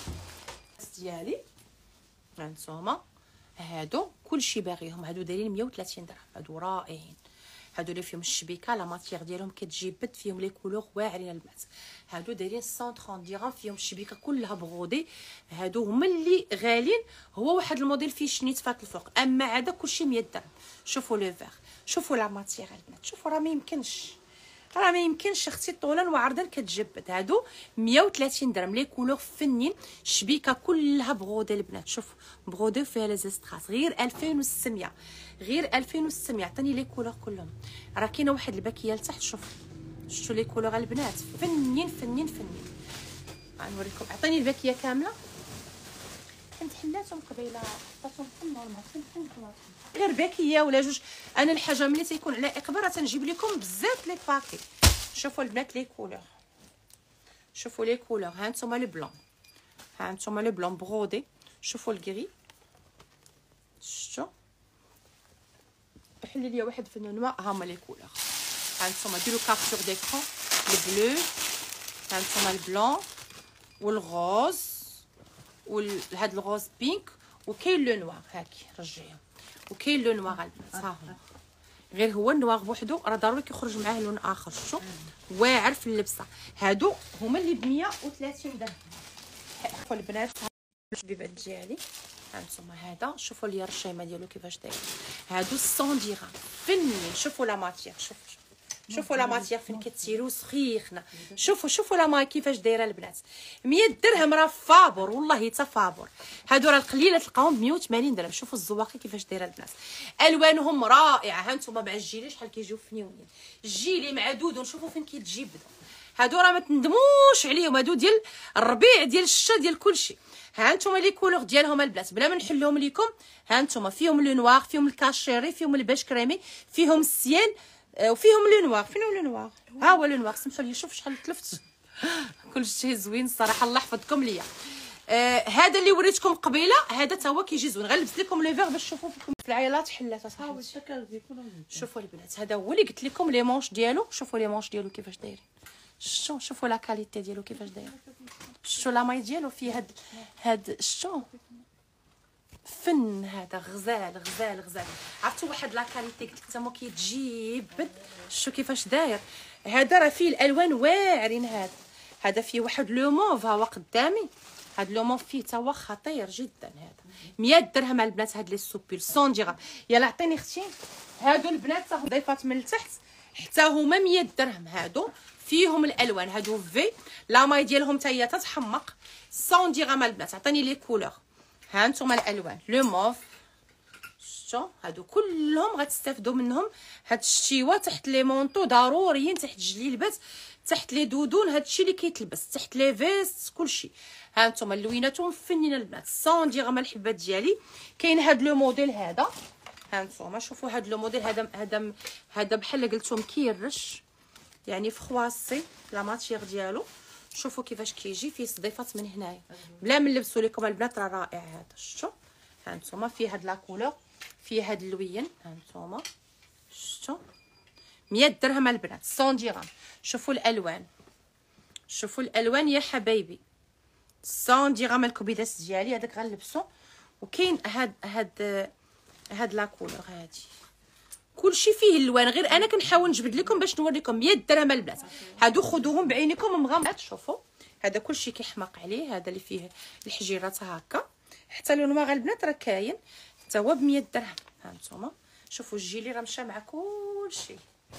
S1: ديالي. هانتوما هادو كلشي باغيهم. هادو دايرين مية وثلاثين درهم. هادو رائعين. هادو اللي فيهم الشبيكه لا ماتيغ ديالهم كتجي بد فيهم لي كولور واعرين البنات. هادو دايرين مية وثلاثين درهم فيهم الشبيكه كلها بغودي. هادو هما اللي غالين. هو واحد الموديل فيه شنيت فات الفوق اما عاد كلشي مية درهم. شوفوا لو فيغ شوفوا لا ماتيغ البنات. شوفوا راه ما يمكنش راه ما يمكنش اختي طولا وعرضا كتجبد. هادو مية وثلاثين درهم لي كولور فنين. الشبيكه كلها بغودي البنات. شوف بغودي فيها لي زيستراس غير ألفين وستمية غير ألفين وستمية. عطاني لي كولور كلهم. راه كاينه واحد الباكيه لتحت. شوف شفتوا لي كولور البنات فنين فنين فنين. غنوريكم. عطاني الباكيه كامله كنت حلاتهم قبيله حطيتهم في النورمال غير باكيه ولا جوج. انا الحاجه ملي تيكون على اقبال راه تنجيب لكم بزاف لي باكي. شوفوا البنات لي كولور. شوفوا لي كولور. ها نتوما لو بلون. ها نتوما لو بلون بغودي. شوفوا الكري. شفتوا حلي لي واحد في النوع. ها هما لي كولور. ها نتوما ديروا كابتور ديكرون البلو. ها نتوما البلون والغوز وهاد الغوز بينك وكاين لو نوار. هاكي رجعيهم. وكاين لو نوار البنات. ها هو غير هو النوار بوحدو راه ضروري كيخرج معاه لون اخر. شفتوا واعر في اللبسه. هادو هما اللي ب مية وثلاثين درهم. البنات الحبيبات ديالي هانتوما هذا شوفوا لي الرشيمه ديالو كيفاش داير. هادو مية درهم فنين. شوفوا لا ماتيير، شوفوا شوفوا لا ماتيير فين كتسيرو سخيخنا. شوفوا شوفوا لا ماي كيفاش دايره البنات. مية درهم راه فابور والله حتى فابور. هادو راه القليله تلقاهم ب مية وثمانين درهم. شوفوا الزواقي كيفاش دايره البنات، الوانهم رائعه. هانتوما مع الجيلي شحال كيجيو فنيونين، الجيلي مع دودون. شوفوا فين كيتجبدوا هادو، راه ما تندموش عليهم. هادو ديال الربيع ديال الشتا ديال كلشي. ها انتم لي كولور ديالهم البنات بلا ما نحلهم لكم. ها انتم فيهم لو نوار، فيهم الكاشيري، فيهم البيج كريمي، فيهم السيان، وفيهم لو نوار. فين هو لو نوار؟ ها هو لو نوار. سمحوا لي شوف شحال تلفت. كلشي زوين الصراحه، الله يحفظكم ليا. آه هذا اللي وريتكم قبيله هذا تا هو كيجي زوين. غنلبس لكم لي فيغ باش تشوفوا فيكم في العيالات حلات. شوفوا البنات هذا هو اللي قلت لكم لي مونش ديالو. شوفوا لي مونش ديالو كيفاش دايرين. شتو شوفوا لا كاليتي ديالو كيفاش داير. شتو لا ماي ديالو فيه هاد هاد شتو فن. هذا غزال غزال غزال. عرفتوا واحد لا كاليتي قلت لك تما كيتجيبد. شتو كيفاش داير. هذا راه فيه الالوان واعرين. هذا هذا فيه واحد لو موف ها هو قدامي. هاد لو موف فيه تا هو خطير جدا. هذا مية درهم البنات. هاد لي سوبيل مية درهم. يلا عطيني اختي. هادو البنات تاخذ ضيفات من التحت حتى هما مية درهم. هادو فيهم الالوان. هادو في لا ماي ديالهم حتى هي تتحمق. مية درهم البنات. عطيني لي كولور. ها انتم الالوان لو موف. شتو هادو كلهم غتستافدوا منهم. هاد الشتيوه تحت لي مونطو ضروريين، تحت جليلبات، تحت لي دودون. هادشي اللي كيتلبس تحت لي فيست كلشي. ها انتم اللوينات مفنين البنات. مية درهم الحبات ديالي. كاين هاد لو موديل هذا. ها انتم شوفوا هاد لو موديل هذا. هذا هذا بحال قلتهم كيرش يعني فخواسي لا ماتيير ديالو. شوفوا كيفاش كيجي فيه صديفات من هنايا بلا ما نلبسوا لكم البنات. راه رائع هذا. شفتوا ها انتم فيه هاد لا كولور، فيه هاد اللوين. ها انتم شفتوا مية درهم البنات. مية درهم. شوفوا الالوان، شوفوا الالوان يا حبايبي. مية درهم الكبيدات ديالي. هذاك غنلبسو. وكاين هاد هاد هاد لا كولور هادي. كلشي فيه اللوان، غير انا كنحاول نجبد لكم باش نوريكم. مية درهم البنات. هادو خذوهم بعينكم مغمضات. شوفوا هذا كلشي كيحماق عليه. هذا اللي فيه الحجيرات هكا. حتى لو نوار البنات راه كاين حتى هو ب مية درهم. ها نتوما شوفوا الجيلي راه مشى مع كلشي.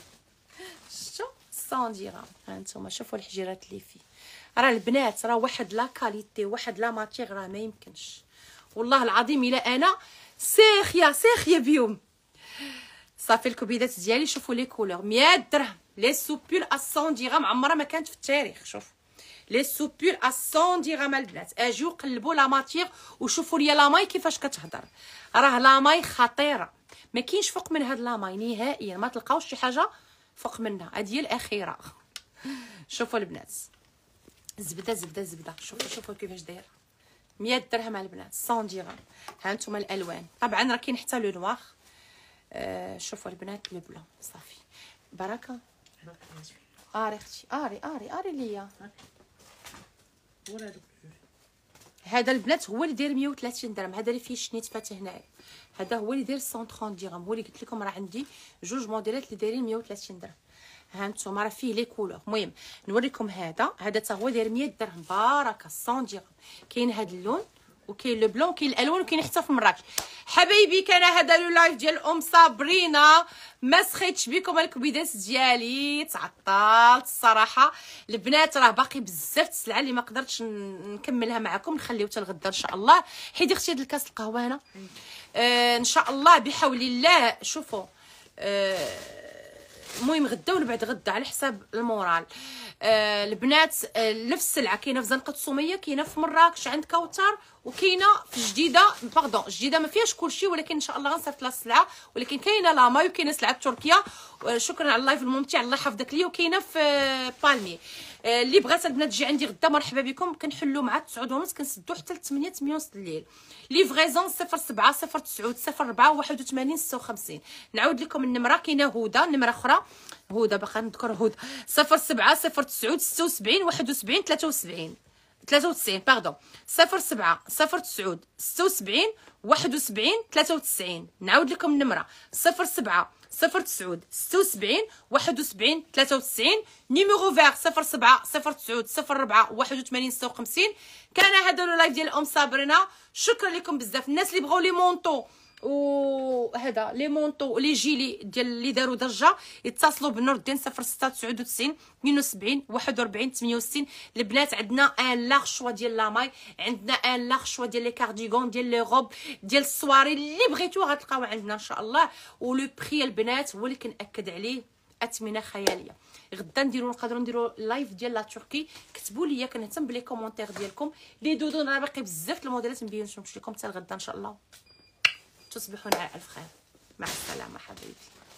S1: شفتوا مية درهم. ها نتوما شوفوا الحجيرات اللي فيه. راه البنات راه واحد لا كاليتي واحد لا ماتيغ راه ما يمكنش والله العظيم. الا انا ساخيه ساخيه بيوم. صافي الكبيدات ديالي. شوفوا لي كولور مية درهم. لي سوبول مية درهم عمرها ما كانت في التاريخ. شوف لي سوبول مية درهم البنات. اجيو قلبوا لا ماتيغ وشوفوا لي لا ماي كيفاش كتهضر. راه لا ماي خطيره، ما كاينش فوق من هاد لا ماي نهائيا. ما تلقاوش شي حاجه فوق منها. هادي هي الاخيره. شوفوا البنات زبده زبده زبده. شوفوا شوفوا كيفاش دايره. مية درهم البنات. مية درهم. ها انتم الالوان. طبعا راه كاين حتى لو نوار. آه شوفوا البنات لو بلون. صافي بركه. اري اختي اري اري اري ليا. هذا البنات هو اللي داير مية وثلاثين درهم. هذا اللي فيه الشنيت فاتح هنايا. هذا هو اللي داير مية وثلاثين درهم. هو اللي قلت لكم راه عندي جوج موديلات اللي دايرين مية وثلاثين درهم. ها انتم راه فيه لي كولور. المهم نوريكم هذا. هذا حتى هو داير مية درهم. بركه مية درهم. كاين هذا اللون وكاين لو بلون كاين الالوان وكاين حتى في مراكش. حبايبي كان هذا لو لايف ديال ام صابرينا. ما سخيتش بكم الكبيدات ديالي. تعطلت الصراحه البنات. راه باقي بزاف السلعه اللي ما قدرتش نكملها معكم. نخليو حتى الغدا ان شاء الله. حيدي اختي هاد الكاس القهوه هنا. آه ان شاء الله بحول الله. شوفوا آه المهم غدا ولا بعد غدا على حساب المورال. آه البنات آه نفس السلعه كاينه في زنقه سميه، كاينه في مراكش عند كوثر، وكاينه في جديده. باردون جديده ما فيهاش كلشي ولكن ان شاء الله غنصيفط لها السلعه. ولكن كاينه لاماي وكاينه سلعه تركيا. شكرا على اللايف الممتع الله يحفظك ليا. وكاينه في بالمي. آه اللي بغات البنات تجي عندي غدا مرحبا بكم. كنحلوا مع تسعة ونص كنسدوا حتى ل ثمانية ثمانية ونص الليل. ليفغيزون صفر سبعة صفر تسعة صفر أربعة واحد وثمانين ستة وخمسين. نعاود لكم النمره. كاينه هدى نمره اخرى هدى باقا نذكر هدى صفر سبعة صفر تسعة ستة وسبعين واحد وسبعين ثلاثة وسبعين ثلاثة وتسعين. باردون صفر سبعة صفر تسعة ستة وسبعين واحد وسبعين ثلاثة وتسعين. نعاود لكم النمره صفر سبعة صفر تسعود ستة وسبعين واحد وسبعين ثلاثة وتسعين. نيميرو فيغ صفر سبعة صفر تسعود صفر أربعة واحد وثمانين ستة وخمسين. كان هذا لو لايف ديال ام صابرينا. شكرا لكم بزاف الناس اللي بغاو لي مونطو وهذا لي مونطو لي جيلي ديال اللي داروا ضجه يتصلوا بنور الدين صفر ستة تسعة وتسعين اثنين وسبعين واحد وأربعين ثمانية وستين. البنات عندنا ان لاغ شوا ديال لاماي، عندنا ان لاغ شوا ديال لي كارديغون ديال لي روب ديال الصواري اللي بغيتو غتلقاو عندنا ان شاء الله. ولو بري البنات هو اللي كنأكد عليه اثمنه خياليه. غدا نديرو نقدروا نديرو لايف ديال لا تركي. كتبوا لي كنهتم بلي كومونتير ديالكم. لي دودون راه باقي بزاف الموديلات نبينهم لكم حتى لغدا ان شاء الله. تصبحون على الف خير. مع السلامه حبايبي.